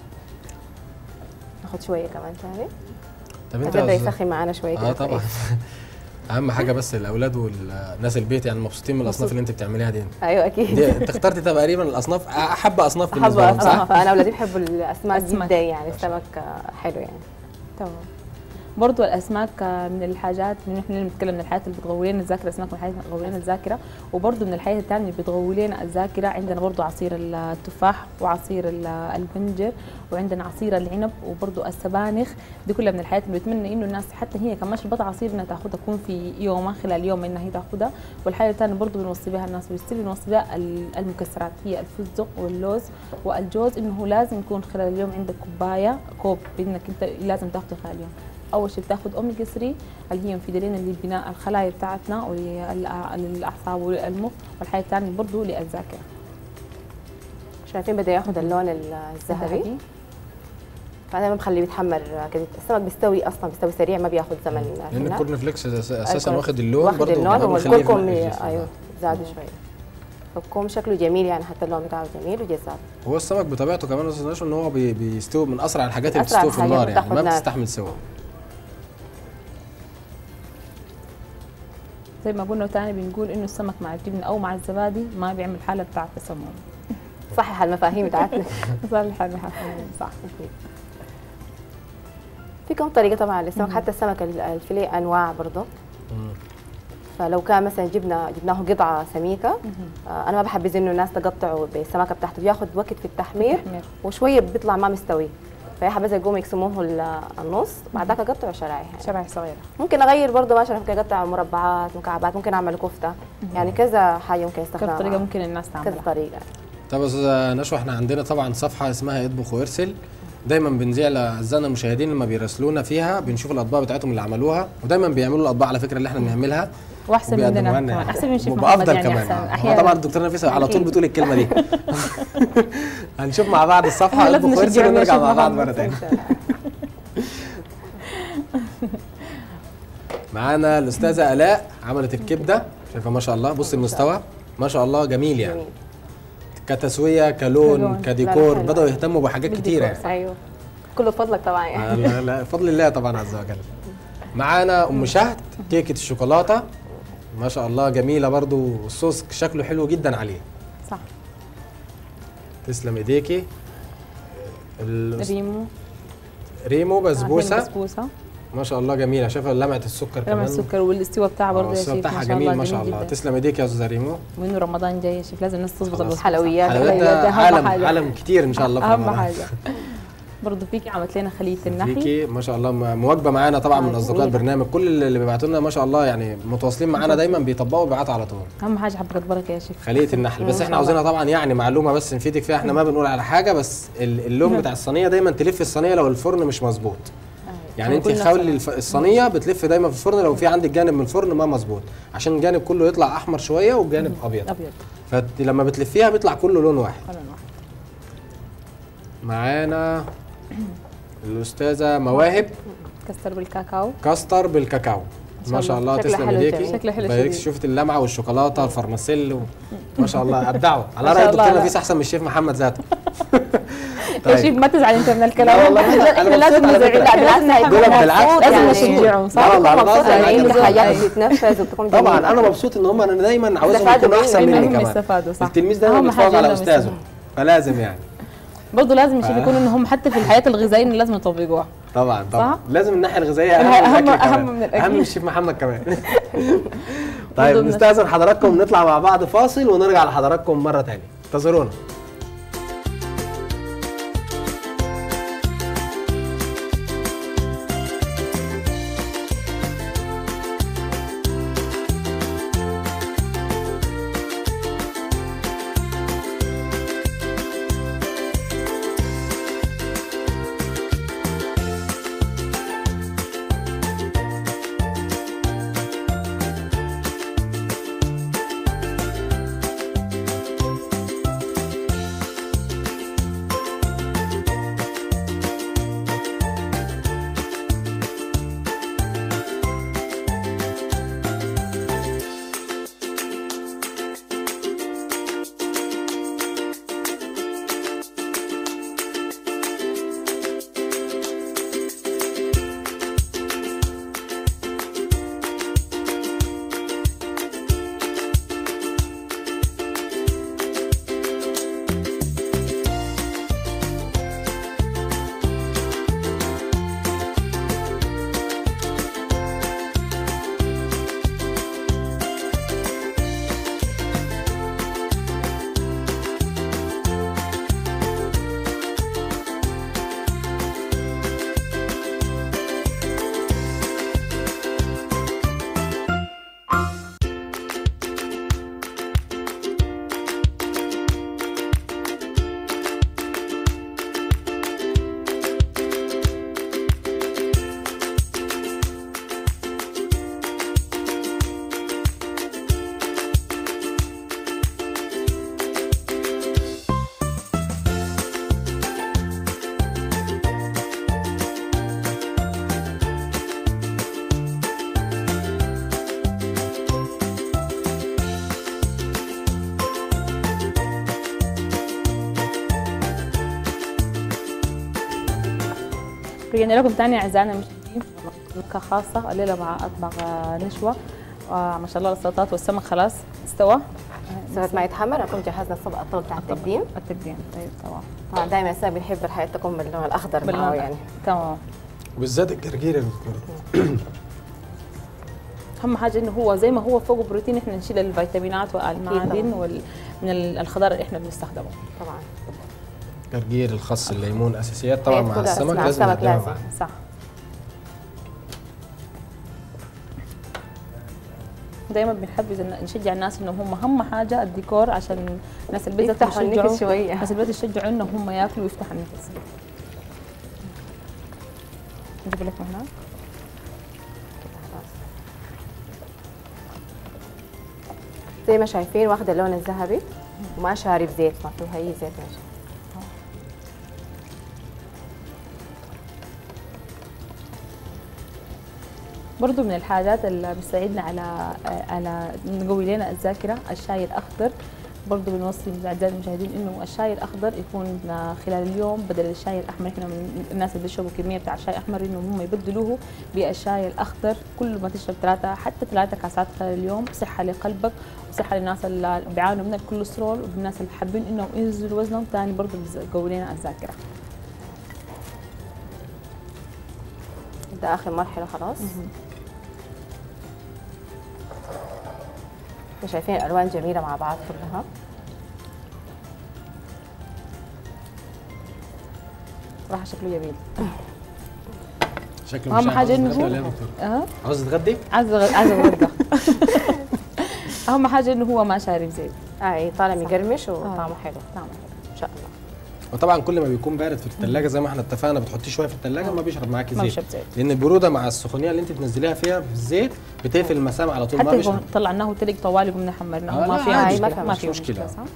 ناخد شويه كمان ثاني. طب انت بدأ يسخن معانا شويه كده. اه طبعا. اهم حاجه بس الاولاد والناس البيت يعني مبسوطين من الاصناف اللي انت بتعمليها دي. ايوه اكيد. دي انت اخترتي تقريبا الاصناف احب اصناف بالنسبه لهم صح؟ انا اولادي بيحبوا الاسماك جدا يعني السمك حلو يعني. تمام. برضو الاسماك من الحاجات من احنا بنتكلم من الحاجات اللي بتقوي لنا الذاكره، الاسماك من الحاجات اللي بتقوي لنا الذاكره، وبرضو من الحاجات الثانيه اللي بتقوي لنا الذاكره عندنا برضو عصير التفاح وعصير البنجر وعندنا عصير العنب وبرضو السبانخ، دي كلها من الحاجات اللي بتمنى انه الناس حتى هي كمان شربت عصير انها تاخذها تكون في يومها خلال يوم انها هي تاخذها. والحاجه الثانيه برضو بنوصي بها الناس بالستيل بنوصي بها المكسرات هي الفستق واللوز والجوز، انه لازم يكون خلال اليوم عندك كوبايه كوب بانك انت لازم تاخذه خلال اليوم. اول شيء بتاخذ اوميجا ثلاثة اللي هي مفيده لنا لبناء الخلايا بتاعتنا وللاعصاب وللمخ، والحاجه الثانيه برضه للذاكره. شايفين بده ياخذ اللون الذهبي، فانا ما بخليه يتحمر كده. السمك بيستوي اصلا بيستوي سريع ما بياخذ زمن، لان الكورن فليكس اساسا واخد اللون واخد برضه اللون والكركم ايوه زاد شويه. الكركم شكله جميل يعني حتى اللون بتاعه جميل وجذاب. هو السمك بطبيعته كمان ان هو بيستوي من اسرع الحاجات اللي بتستوي في النار يعني ما بتستحمل سوا. زي ما قلنا تاني بنقول انه السمك مع الجبنه او مع الزبادي ما بيعمل حاله بتاعت التسمم. صحح المفاهيم بتاعتنا. صحح المفاهيم صح. في كم طريقه طبعا للسمك، حتى السمك الفيليه انواع برضه. فلو كان مثلا جبنا جبناه قطعه سميكه، آه انا ما بحب انه الناس تقطعه بالسمكه بتاعته، بياخذ وقت في التحمير وشويه بيطلع ما مستوي، فهي حبذا يقوموا يقسموه النص بعد ذاك اقطعه شرايح يعني. شرايح صغيره. ممكن اغير برضه ماشي، ممكن اقطع مربعات مكعبات، ممكن اعمل كفته، يعني كذا حاجه ممكن استخدمها. كذا طريقه ممكن الناس تعملها. كذا طريقه. طب يا استاذه نشوى احنا عندنا طبعا صفحه اسمها اطبخ وارسل، دايما بنذيع لاعزائنا المشاهدين لما بيراسلونا فيها بنشوف الاطباق بتاعتهم اللي عملوها، ودايما بيعملوا الاطباق على فكره اللي احنا بنعملها واحسن مننا كمان، احسن من شيف محمد يعني كمان. احيانا طبعا الدكتوره نفيسه على طول بتقول الكلمه دي. هنشوف مع بعض الصفحه اطبخ وارسل ونرجع مع بعض مره ثانيه. معانا الاستاذه الاء عملت الكبده، شايفه ما شاء الله، بص المستوى ما شاء الله جميل يعني، كتسويه كلون كديكور، بداوا يهتموا بحاجات كتيره يعني. ايوه كله بفضلك طبعا يعني. لا لا بفضل الله طبعا عز وجل. معانا ام شهد كيكه الشوكولاته ما شاء الله جميله برضو، الصوص شكله حلو جدا عليه. صح. تسلم ايديكي. ريمو ريمو بسبوسه بسبوسه ما شاء الله جميله، شايفه لمعه السكر كمان، لمعه السكر والاستواء بتاعها برضه يا شيخ الاستواء بتاعها جميل ما شاء الله. تسلم ايديك يا استاذه ريمو. وانه رمضان جاي يا شيخ لازم الناس تظبط الحلويات. الحلويات ده عالم عالم كتير ان شاء الله في اهم حاجه. برضه فيكي عملت لنا خليه النحل، فيكي ما شاء الله مواجبه معانا طبعا من اصدقاء البرنامج، كل اللي بيبعتوا لنا ما شاء الله يعني متواصلين معانا دايما بيطبقوا وبيبعتوا على طول. اهم حاجه حبه بركه يا شيخ خليه النحل. بس احنا عاوزينها طبعا يعني معلومه بس نفيدك فيها، احنا ما بنقول على حاجه، بس اللون بتاع الصينيه دايما تلف الصينيه لو الفرن مش مظبوط، يعني انت خولي الصينيه بتلف دايما في الفرن لو في عندك جانب من الفرن ما مظبوط، عشان الجانب كله يطلع احمر شويه والجانب ابيض ابيض، فلما بتلفيها بيطلع كله لون واحد. لون واحد. معانا الاستاذه مواهب كاستر بالكاكاو، كاستر بالكاكاو ما شاء الله. تسلم ايديكي، شكله حلو بارك. شفت اللمعه والشوكولاته الفرماسيل و... ما شاء الله ابدعوا على راي الدكتور نفيس، احسن من الشيف محمد ذاته. يا شيف ما تزعل انت من الكلام والله، احنا لازم نزعل بالعكس لازم نشجعهم صح. يعني حاجات بتتنفذ وبتكون جميله. طبعا انا مبسوط ان هم انا دايما عاوزهم يكونوا احسن مني كمان. يستفادوا صح. التلميذ دايما بيتفوق على استاذه فلازم يعني. برضه لازم الشيف يكون ان هم حتى في الحياه الغذائيه إن لازم يطبقوها. طبعا طبعا صح؟ لازم الناحيه الغذائيه اهم أهم- من الأكل أهم كمان. من الأكل. اهم من الشيف محمد كمان. طيب برضه نستأذن حضراتكم نطلع مع بعض فاصل ونرجع لحضراتكم مره ثانيه، انتظرونا. رجعنا لكم تاني اعزائنا المشاهدين نكهه خاصه الليله مع اطباق نشوه. آه ما شاء الله السلطات والسمك خلاص استوى. سويت ما يتحمر نكون جهزنا الطبق الطول بتاع التقديم. التقديم طيب تمام. طبعا دائما الانسان بيحب الحياه تكون باللون الاخضر معه يعني. تمام. وبالذات الجرجير يا دكتوره. اهم حاجه انه هو زي ما هو فوق بروتين احنا نشيل الفيتامينات والمعادن وال... من الخضار اللي احنا بنستخدمه. طبعا. جرجير، الخس، الليمون اساسيات طبعا مع كلها السمك مع لازم السمك نقدمها لازم. معانا. صح. دايما بنحبذ إن نشجع الناس انهم هم اهم حاجه الديكور عشان الناس البيت يفتحوا النفس شويه. الناس البيت يشجعوا انهم هم ياكلوا ويفتحوا النفس. نجيب لك من هناك. زي ما شايفين واخده اللون الذهبي وما شارب زيت، ما فيها اي زيت ماشي. برضو من الحاجات اللي بتساعدنا على على نقوي لنا الذاكره الشاي الاخضر. برضو بنوصي اعزائي المشاهدين انه الشاي الاخضر يكون خلال اليوم بدل الشاي الاحمر. احنا من الناس اللي بيشربوا كميه بتاع الشاي الاحمر انه هم يبدلوه بالشاي الاخضر. كل ما تشرب ثلاثه حتى ثلاثه كاسات خلال اليوم صحه لقلبك وصحه للناس اللي بيعانوا من الكوليسترول والناس اللي حابين انهم ينزلوا وزنهم ثاني برضو بيقوي لنا الذاكره. ده اخر مرحله خلاص. شايفين الالوان جميله مع بعض كلها. صراحه شكله جميل. شكله اهم مش حاجه عاوز انه تتغدى هو ولا إيه يا دكتور؟ اه عاوز تتغدي؟ عايز عايز اتغدى. اهم حاجه انه هو ما شارب زيت. اي طالع مقرمش وطعمه حلو. طعمه حلو ان شاء الله. وطبعا كل ما بيكون بارد في الثلاجه زي ما احنا اتفقنا بتحطيه شويه في الثلاجه ما بيشرب معاكي ما زيت. بيشرب زيت. لان البروده مع السخونيه اللي انت بتنزليها فيها في الزيت بتقفل المسام على طول ما حتى لو بيشرب. طلعناه تلق طوالي قمنا حمرناه آه ما لا في عادي، مشكله ما في مش مشكلة. صح؟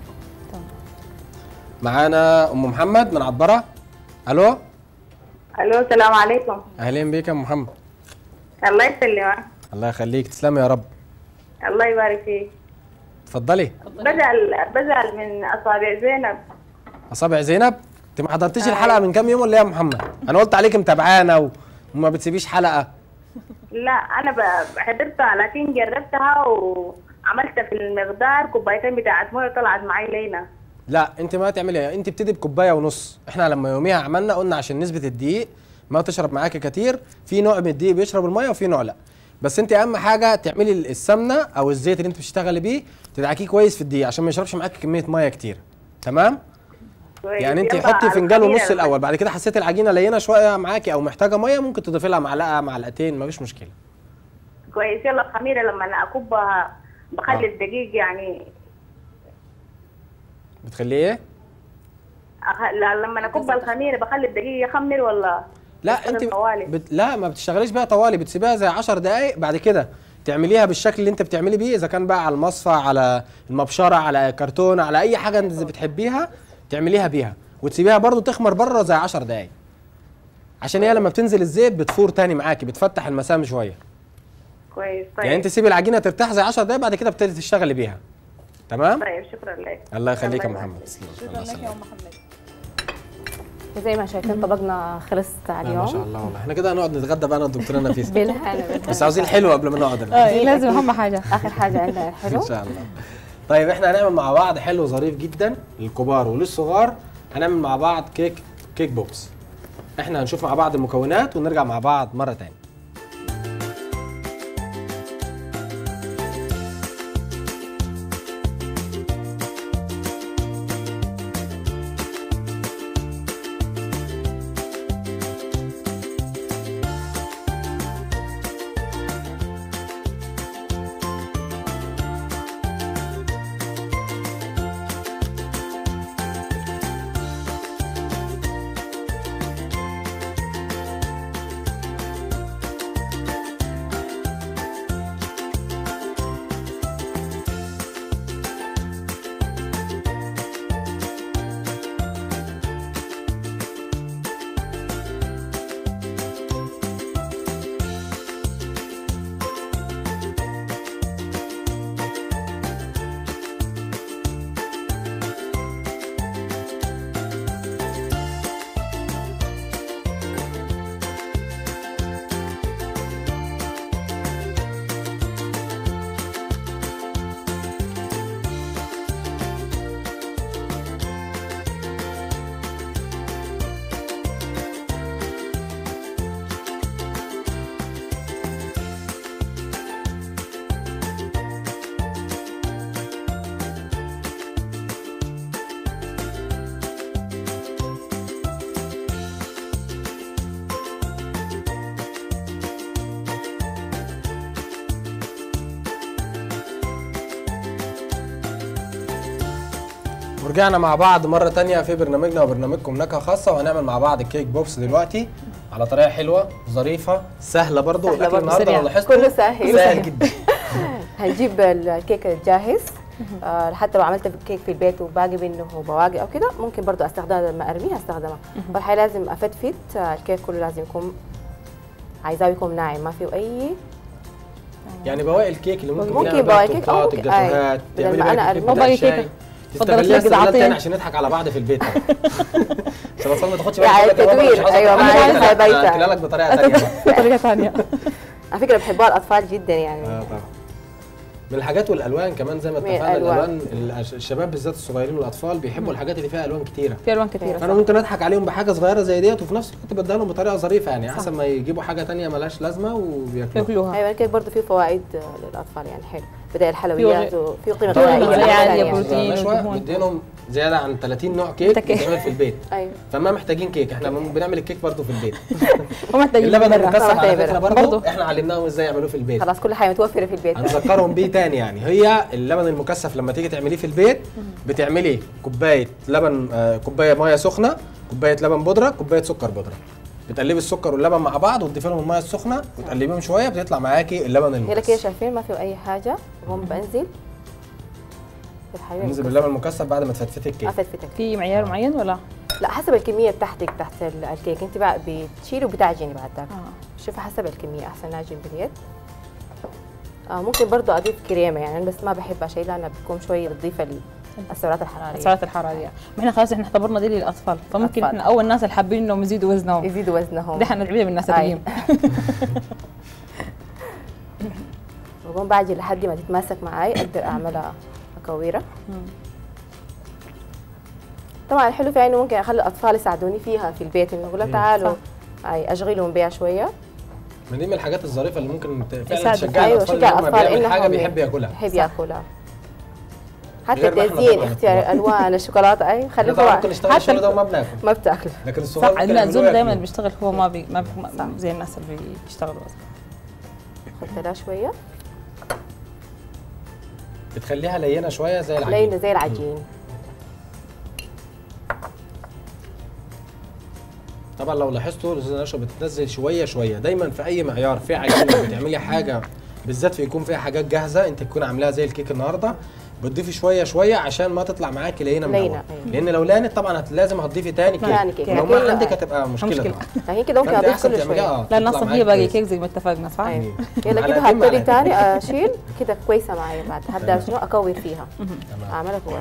معانا ام محمد من عطبره. الو. الو السلام عليكم. اهلين بيك يا ام محمد. الله يسلمك. الله يخليك، تسلمي يا رب. الله يبارك فيك. اتفضلي. بزعل بزعل من اصابع زينب. اصابع زينب؟ انت ما حضرتيش الحلقه من كام يوم ولا ايه يا محمد؟ انا قلت عليك متابعانا وما بتسيبيش حلقه. لا انا ب- حضرتها لكن جربتها وعملتها في المقدار كوبايتين بتاعت مويه طلعت معي لينا. لا انت ما تعملي، انت بتدي بكوبايه ونص. احنا لما يوميها عملنا قلنا عشان نسبه الدقيق ما تشرب معاكي كتير، في نوع من الدقيق بيشرب الميه وفي نوع لا. بس انت اهم حاجه تعملي السمنه او الزيت اللي انت بتشتغلي بيه تدعكيه كويس في الدقيق عشان ما يشربش معاكي كميه ميه كتير. تمام؟ يعني انت حطي فنجان ونص الاول، بعد كده حسيتي العجينه لينه شويه معاكي او محتاجه ميه ممكن تضيفي لها معلقه معلقتين مفيش مشكله. كويس. يلا الخميره لما انا اكبها بخلي آه. الدقيق يعني بتخليه ايه؟ أخ... لا لما انا اكب الخميره بخلي الدقيق يخمر ولا لا انت بت... لا ما بتشتغليش بيها طوالي، بتسيبيها زي عشر دقائق بعد كده تعمليها بالشكل اللي انت بتعملي بيه، اذا كان بقى على المصفى على المبشره على كرتونه على اي حاجه انت بتحبيها تعمليها بيها، وتسيبيها برضو تخمر بره زي عشر دقائق عشان هي لما بتنزل الزيت بتفور تاني معاكي، بتفتح المسام شويه. كويس. طيب يعني انت سيبي العجينه ترتاح زي عشر دقائق بعد كده بتبتدي تشتغلي بيها. تمام؟ طيب شكرا لك. الله يخليك يا محمد. شكرا لك يا ام محمد. زي ما شايفين طبقنا خلص اليوم. ما شاء الله والله احنا كده هنقعد نتغدى بقى انا والدكتوره نفيسه. بالهنا بس عاوزين حلو قبل ما نقعد. اه لازم اهم حاجه اخر حاجه عندنا الحلو ان شاء الله. طيب احنا هنعمل مع بعض حلو ظريف جدا للكبار وللصغار، هنعمل مع بعض كيك كيك بوكس. احنا هنشوف مع بعض المكونات ونرجع مع بعض مره ثانيه. ورجعنا مع بعض مرة تانية في برنامجنا وبرنامجكم نكهة خاصة، وهنعمل مع بعض الكيك بوكس دلوقتي على طريقة حلوة ظريفة سهلة برضو. الأكل النهارده لو لاحظتوا كله سهل سهل جدا. هنجيب الكيك الجاهز. آه حتى لو عملت كيك في البيت وباقي منه بواقي او كده ممكن برضو استخدمها لما ارميها استخدمها. والحقيقة لازم افتفت آه الكيك كله لازم يكون عايزاه يكون ناعم ما فيه اي يعني بواقي الكيك اللي ممكن ممكن بواقي كيك او ممكن الجاتوهات تعملي انا مو باقي كيك تستغليها استغلال تاني عشان نضحك على بعض في البيت. عشان اصلا ما تاخدش يعني التدوير. ايوه ما عايزها بايته اكلها لك بطريقه ثانيه. بطريقه ثانيه. على فكره بحبوها الاطفال جدا يعني. اه طبعا. من الحاجات والالوان كمان زي ما اتفقنا، الالوان الشباب بالذات الصغيرين والاطفال بيحبوا الحاجات اللي فيها الوان كتيره. في الوان كتيره. فانا ممكن اضحك عليهم بحاجه صغيره زي ديت وفي نفس الوقت بديها لهم بطريقه ظريفه يعني احسن ما يجيبوا حاجه ثانيه مالهاش لازمه وبياكلوها. ايوه الكيك برضه فيه فوائد للاطفال يعني حلو، بدل الحلويات وفيه قيمه غذائيه عاليه بروتين ودهون. مدينهم زياده عن ثلاثين نوع كيك بيتعمل في البيت. ايوه فما محتاجين كيك، احنا بنعمل الكيك برضه في البيت. ومحتاجين اللبن المكثف على فكره برضه احنا علمناهم ازاي يعملوه في البيت. خلاص كل حاجه متوفره في البيت. هنذكرهم بيه تاني يعني. هي اللبن المكثف لما تيجي تعمليه في البيت بتعملي كوبايه لبن آه كوبايه ميه سخنه، كوبايه لبن بودره، كوبايه سكر بودره، بتقلبي السكر واللبن مع بعض وتضيفي لهم الميه السخنه وتقلبيهم شويه بتطلع معاكي اللبن المكثف. هنا كده شايفين ما فيه اي حاجه. بقوم بنزل ننزل باللبن المكثف بعد ما تفتفتي الكيك. افتفتك في معيار معين ولا؟ لا حسب الكميه بتاعتك تحت الكيك انت بقى بتشيلي وبتعجني بعد ذاك. آه. شوفي حسب الكميه احسن نعجن باليد. آه ممكن برضو اضيف كريمه يعني بس ما بحب اشيلها لانها بتكون شويه بتضيف السعرات الحراريه. السعرات الحراريه، ما احنا خلاص احنا اعتبرنا دي للاطفال فممكن احنا اول ناس اللي حابين انهم يزيدوا وزنهم يزيدوا وزنهم دي حنعملها بالناس القديم. وبقوم بعجن لحد ما تتماسك معي اقدر اعملها مكويره. طبعا الحلو فيها انه ممكن اخلي الاطفال يساعدوني فيها في البيت، انه اقول لهم تعالوا اي اشغلهم بيها شويه. من دي من الحاجات الظريفه اللي ممكن ت- فعلا يساعد. تشجع ايوه الاطفال شجع ان هم الاطفال بيعمل حاجه انهم بيحب ياكلها. بيحب ياكلها. حتى غير ما إحنا التزيين طبعاً اختيار الكبار. الالوان الشوكولاته اي احنا خلي طبعا طبعا ممكن نشتغل الشغل ده وما بناكل، ما بتاكل. لكن صح. الصغار ممكن عندنا يعملوه الزول دائما ياكلوه. بيشتغل هو ما بي ما, بي ما زي الناس اللي بيشتغلوا اصلا. خدت لها شويه بتخليها لينه شويه زي العجين. لينه زي العجين. طبعا لو لاحظتوا الاستاذه نشوى بتنزل شويه شويه دايما في اي معيار في عجينه بتعملي حاجه بالذات في يكون فيها حاجات جاهزه انت تكون عاملاها زي الكيك النهارده بتضيفي شويه شويه عشان ما تطلع معاكي لينه من لينة، الاول أيوة. لان لو لانت طبعا هت لازم هتضيفي تاني تاني كيك كيك. ولو ما لكن- عندك هتبقى مشكله مشكلة. طبعا لكن كده ممكن فأنت اضيف أحسن كل تعمليها، شويه. آه، لا تطلع النص معاكي هي باقي كويس. كيك زي ما اتفقنا صح؟ ايوه مم. يلا كده معلقتين هبتدي معلقتين. تاني اشيل كده كويسه معايا بعد هبدا شنو اكور فيها تمام. اعملها كور.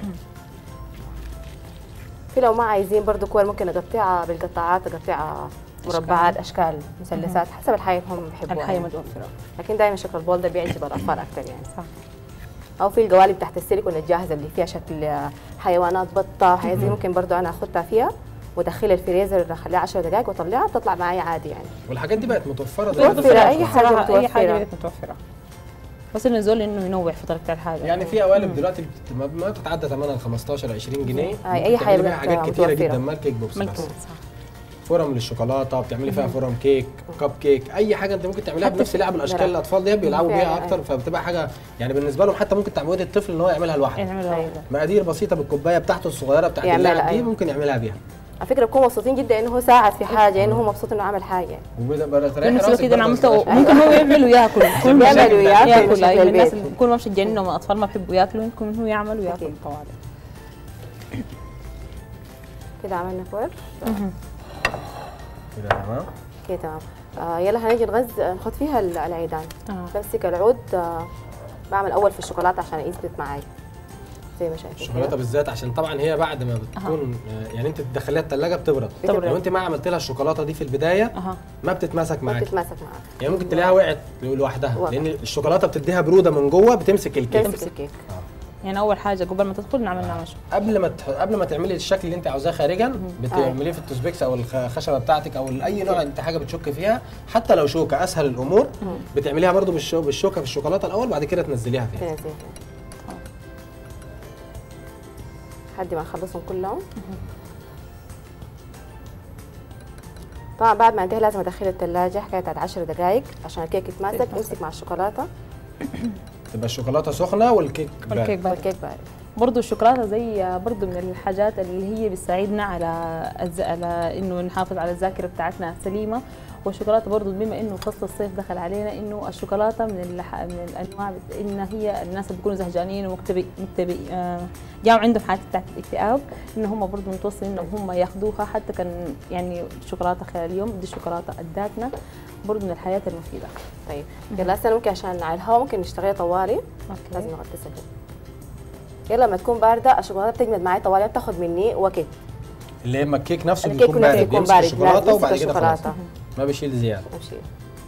في لو ما عايزين برضو كور ممكن اقطعها بالقطاعات، اقطعها مربعات اشكال مثلثات حسب الحاجه اللي هم بيحبوها الحياة يعني. متوفرة. لكن دائما شكل البول ده بيعجب الاطفال اكثر يعني. صح. او في القوالب تحت السيليكون الجاهزه اللي فيها شكل حيوانات بطه حاجات زي ممكن برضو انا اخدها فيها وادخلها الفريزر اخليها عشر دقائق واطلعها بتطلع معايا عادي يعني. والحاجات دي بقت متوفره متوفرة، دلوقتي. أي حاجة صراحة اي حاجه متوفرة. بقت متوفره. بس انه الزول انه ينوع في طريقه الحاجه. يعني في قوالب دلوقتي بت- ما- ما تتعدى ثمنها خمستاشر عشرين جنيه أي- ممكن أي حاجة تعملي بيها بقت حاجات كتيره متوفرة. جدا ما الكيك بوكس ملك بس صح. فرم للشوكولاته بتعملي فيها فرم كيك كب كيك اي حاجه انت ممكن تعمليها بنفس لعب الاشكال نعم. الاطفال دي بيلعبوا بيها فعلا، اكتر فبتبقى حاجه يعني بالنسبه لهم حتى ممكن تعودي الطفل ان هو يعملها لوحده يعملوا أيوة. مقادير بسيطه بالكوبايه بتاعته الصغيره بتاعت يعملها، اللعب دي أيوة. ممكن يعملها بيها على فكره بكونوا مبسوطين جدا انه هو ساعد في حاجه انه هو مبسوط انه عمل حاجه. وبدا تريحي بالنسبه راسك كده انا برضه عملته ما ممكن هو يعمل وياكل يكون يعمل مشاكل. وياكل ياكل مشاكل أيوة. الناس البيت. اللي بيكونوا مش جننهم الاطفال ما بيحبوا ياكلوا يمكن هو يعمل وياكل أكيد. طوالي. كده عملنا كور كده تمام كده تمام. آه يلا هنيجي نغز نحط فيها ال- العيدان. آه. بمسك العود آه بعمل اول في الشوكولاته عشان يثبت معي زي ما شايفين الشوكولاته كده. بالذات عشان طبعا هي بعد ما بتكون آه، يعني انت تدخليها الثلاجه بتبرد بتبرد. لو انت ما عملت لها الشوكولاته دي في البدايه اها ما بتتماسك ما معاكي بتتماسك معاها. يعني ممكن تلاقيها وقعت لوحدها وقعت. لان الشوكولاته بتديها بروده من جوه بتمسك الكيك تمسك الكيك. يعني اول حاجه قبل ما تدخل نعمل نعمل شو. قبل ما تح... قبل ما تعملي الشكل اللي انت عاوزاه خارجا بتعمليه في التوسبيكس او الخشبه بتاعتك او اي نوع انت حاجه بتشك فيها حتى لو شوكه اسهل الامور بتعمليها برضو بالشو... بالشوكه في الشوكولاته الاول بعد كده تنزليها فيها تنزل لحد ما نخلصهم كلهم. طبعا بعد ما انتهي لازم ادخل الثلاجه حكايه بتاعت عشر دقائق عشان الكيك يتماسك يمسك مع الشوكولاته تبقى الشوكولاته سخنه والكيك والكيك بارد. بارد. والكيك بارد. برضه الشوكولاته زي برضه من الحاجات اللي هي بتساعدنا على الز... على انه نحافظ على الذاكره بتاعتنا سليمه. والشوكولاته برضه بما انه فصل الصيف دخل علينا انه الشوكولاته من الح... من الانواع بت... ان هي الناس اللي بيكونوا زهجانين ومكتبي مكتبي آه جاوا عندهم حالات بتاعت الاكتئاب ان هم برضه متوصلين انهم هم ياخذوها حتى كان يعني الشوكولاته خلال اليوم دي الشوكولاته اداتنا برضه من الحياه المفيده. طيب يلا هسه ممكن عشان على الهواء ممكن نشتغلها طوالي لازم اوكي نغطسها كده. يلا لما تكون بارده الشوكولاته بتجمد معي طوالي بتاخد مني وقت. اللي اما الكيك نفسه الكيك بيكون نفسه بارد يكون بيمسك بارد الشوكولاته لازم وبعد يمسك كده خلاص الشوكولاته. ما بيشيل زياده امشي.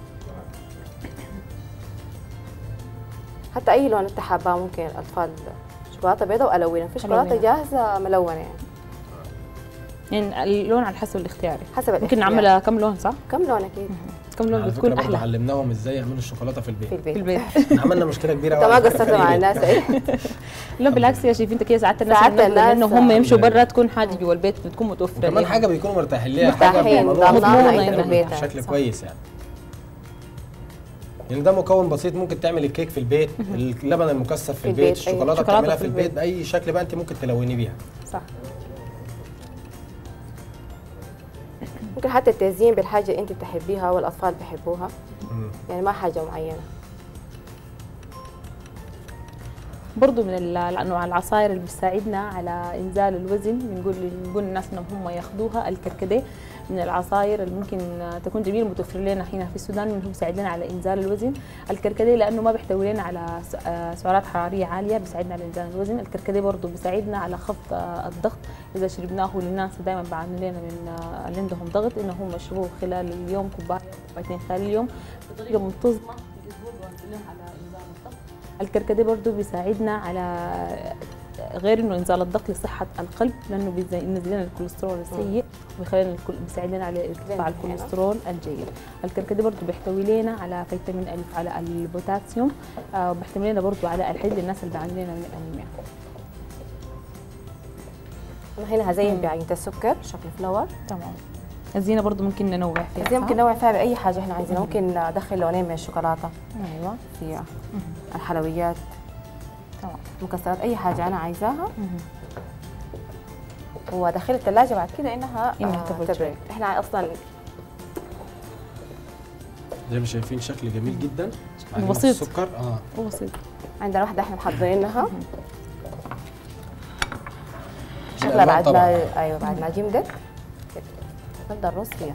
حتى اي لون انت حاباه ممكن الاطفال شوكولاته بيضاء والونه في شوكولاته ألونها. جاهزه ملونه يعني يعني اللون على حسب الاختياري. حسب ممكن الاختيار. نعملها كم لون صح؟ كم لون اكيد كم لون على بتكون فكره برضه احلى علمناهم ازاي يعملوا الشوكولاته في البيت في البيت. في البيت. احنا عملنا مشكله كبيره انت أوي ما على فكرة قصرت في مع البيت. الناس ايه. لا بالعكس يا شيف انت كده ساعدت الناس ساعدت إنه- الناس. انه هم يمشوا الحمد لله. برا تكون حاجه جوا البيت بتكون متوفره وكمان ليهم. حاجه بيكونوا مرتاحين ليها حاجه مرتاحين بيعملوها ضامناها مضمونة عند إنها البيت بشكل صح. كويس يعني يعني ده مكون بسيط ممكن تعمل الكيك في البيت اللبن المكثف في البيت البيت، الشوكولاته أيوة. بتعملها شوكولاتة في في البيت باي شكل بقى انت ممكن تلوني بيها صح. ممكن حتى التزيين بالحاجه اللي انت بتحبيها والاطفال بيحبوها مم. يعني ما حاجه معينه. برضو من ال- الانواع العصاير اللي بتساعدنا على انزال الوزن بنقول بنقول للناس انهم هم ياخذوها الكركديه من العصاير اللي ممكن تكون جميل متوفر لنا هنا في السودان انهم بيساعد لنا على انزال الوزن. الكركديه لانه ما بيحتوي لنا على س- آه سعرات حراريه عاليه بيساعدنا على انزال الوزن. الكركديه برضو بيساعدنا على خفض آه الضغط اذا شربناه للناس دائما بعمل لنا من آه اللي عندهم ضغط انهم يشربوه خلال اليوم كوبايه كوبايتين خلال اليوم بطريقه منتظمه في الاسبوع بينزل لهم على انزال الضغط. الكركديه برضو بيساعدنا على غير انه انزال الضغط لصحه القلب، لانه بينزل لنا الكوليسترول السيء وبيخلينا بيساعد لنا على ارتفاع الكوليسترول الجيد. الكركديه برضه بيحتوي لنا على فيتامين الف، على البوتاسيوم، آه وبيحتوي لنا برضه على الحديد للناس اللي بيعانوا لنا من الانيميا. هنا هزين بعينة السكر شكل فلور. تمام. الزينه برضه ممكن ننوع فيها. الزينه ممكن ننوع فيها باي حاجه احنا عايزينها، ممكن ندخل لونين من الشوكولاته ايوه فيها، الحلويات، تمام، مكسرات، اي حاجه انا عايزاها وادخل الثلاجه بعد كده انها انها آه تبرد. تبرد. احنا اصلا زي ما شايفين شكل جميل جدا. وبسيط. السكر اه بسيط. عندنا واحده احنا محضرينها شكلها الألوان بعد طبعاً. ما ايوه بعد ما جمدت نبدا الرز فيها.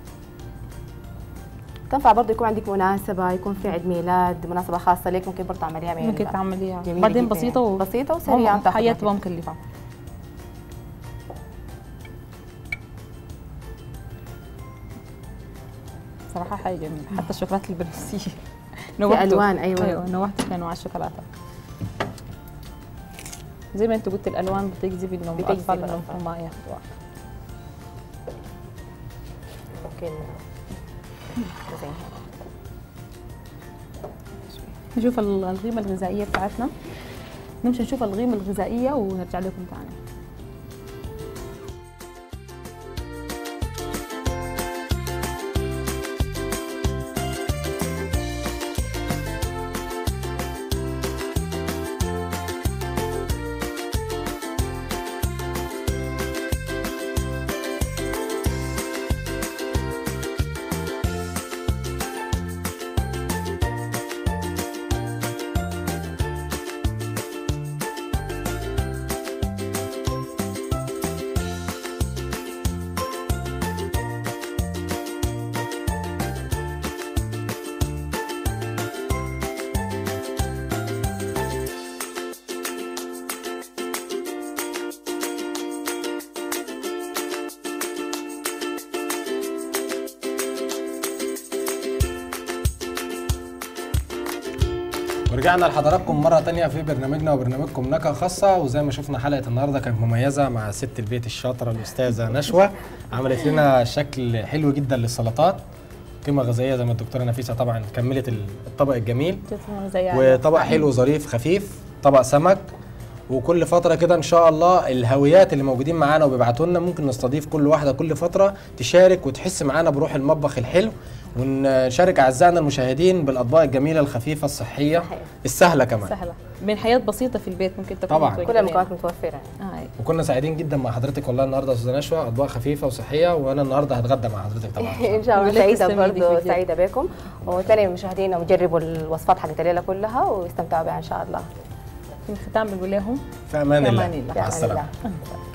تنفع برضه يكون عندك مناسبه، يكون في عيد ميلاد، مناسبه خاصه ليك، ممكن برضه تعمليها من ممكن تعمليها جميلة بعدين جداً بسيطه يعني. و... بسيطه وسريعه هم- حياتها مكلفه. صراحه حاجه جميله، حتى الشوكولاته البنفسجي نوعته. ألوان، أيوة. ايوه نوعته في انواع الشوكولاته. زي ما انت قلت الالوان بتجذب انهم بتجذب الاطفال انهم الأطفال. ما ياخذوها. ممكن زي نشوف ال- القيمه الغذائيه بتاعتنا، نمشي نشوف القيمه الغذائيه ونرجع لكم ثاني. ورجعنا لحضراتكم مرة تانية في برنامجنا وبرنامجكم نكهة خاصة. وزي ما شفنا حلقة النهاردة كانت مميزة مع ست البيت الشاطرة الأستاذة نشوى، عملت لنا شكل حلو جدا للسلطات، قيمة غذائية زي ما الدكتورة نفيسة طبعا كملت الطبق الجميل، وطبق حلو ظريف خفيف، طبق سمك. وكل فترة كده إن شاء الله الهويات اللي موجودين معانا وبيبعتوا لنا ممكن نستضيف كل واحدة كل فترة تشارك وتحس معانا بروح المطبخ الحلو، ونشارك أعزائنا المشاهدين بالأطباق الجميلة الخفيفة الصحية السهلة كمان. سهله من حياه بسيطه في البيت ممكن تكون طبعاً. متوفرة كل لنا. المكونات متوفره. آه. وكنا سعيدين جدا مع حضرتك والله النهارده يا استاذه نشوى، اطباق خفيفه وصحيه، وانا النهارده هتغدى مع حضرتك طبعا. ان شاء الله ولك سعيده تستميلي برضه، في سعيده بكم، وتاني مشاهدينا وجربوا الوصفات حقت الليله كلها ويستمتعوا بها ان شاء الله. في الختام بنقول لهم في امان في الله. أمان الله. مع في أمان السلامه. الله.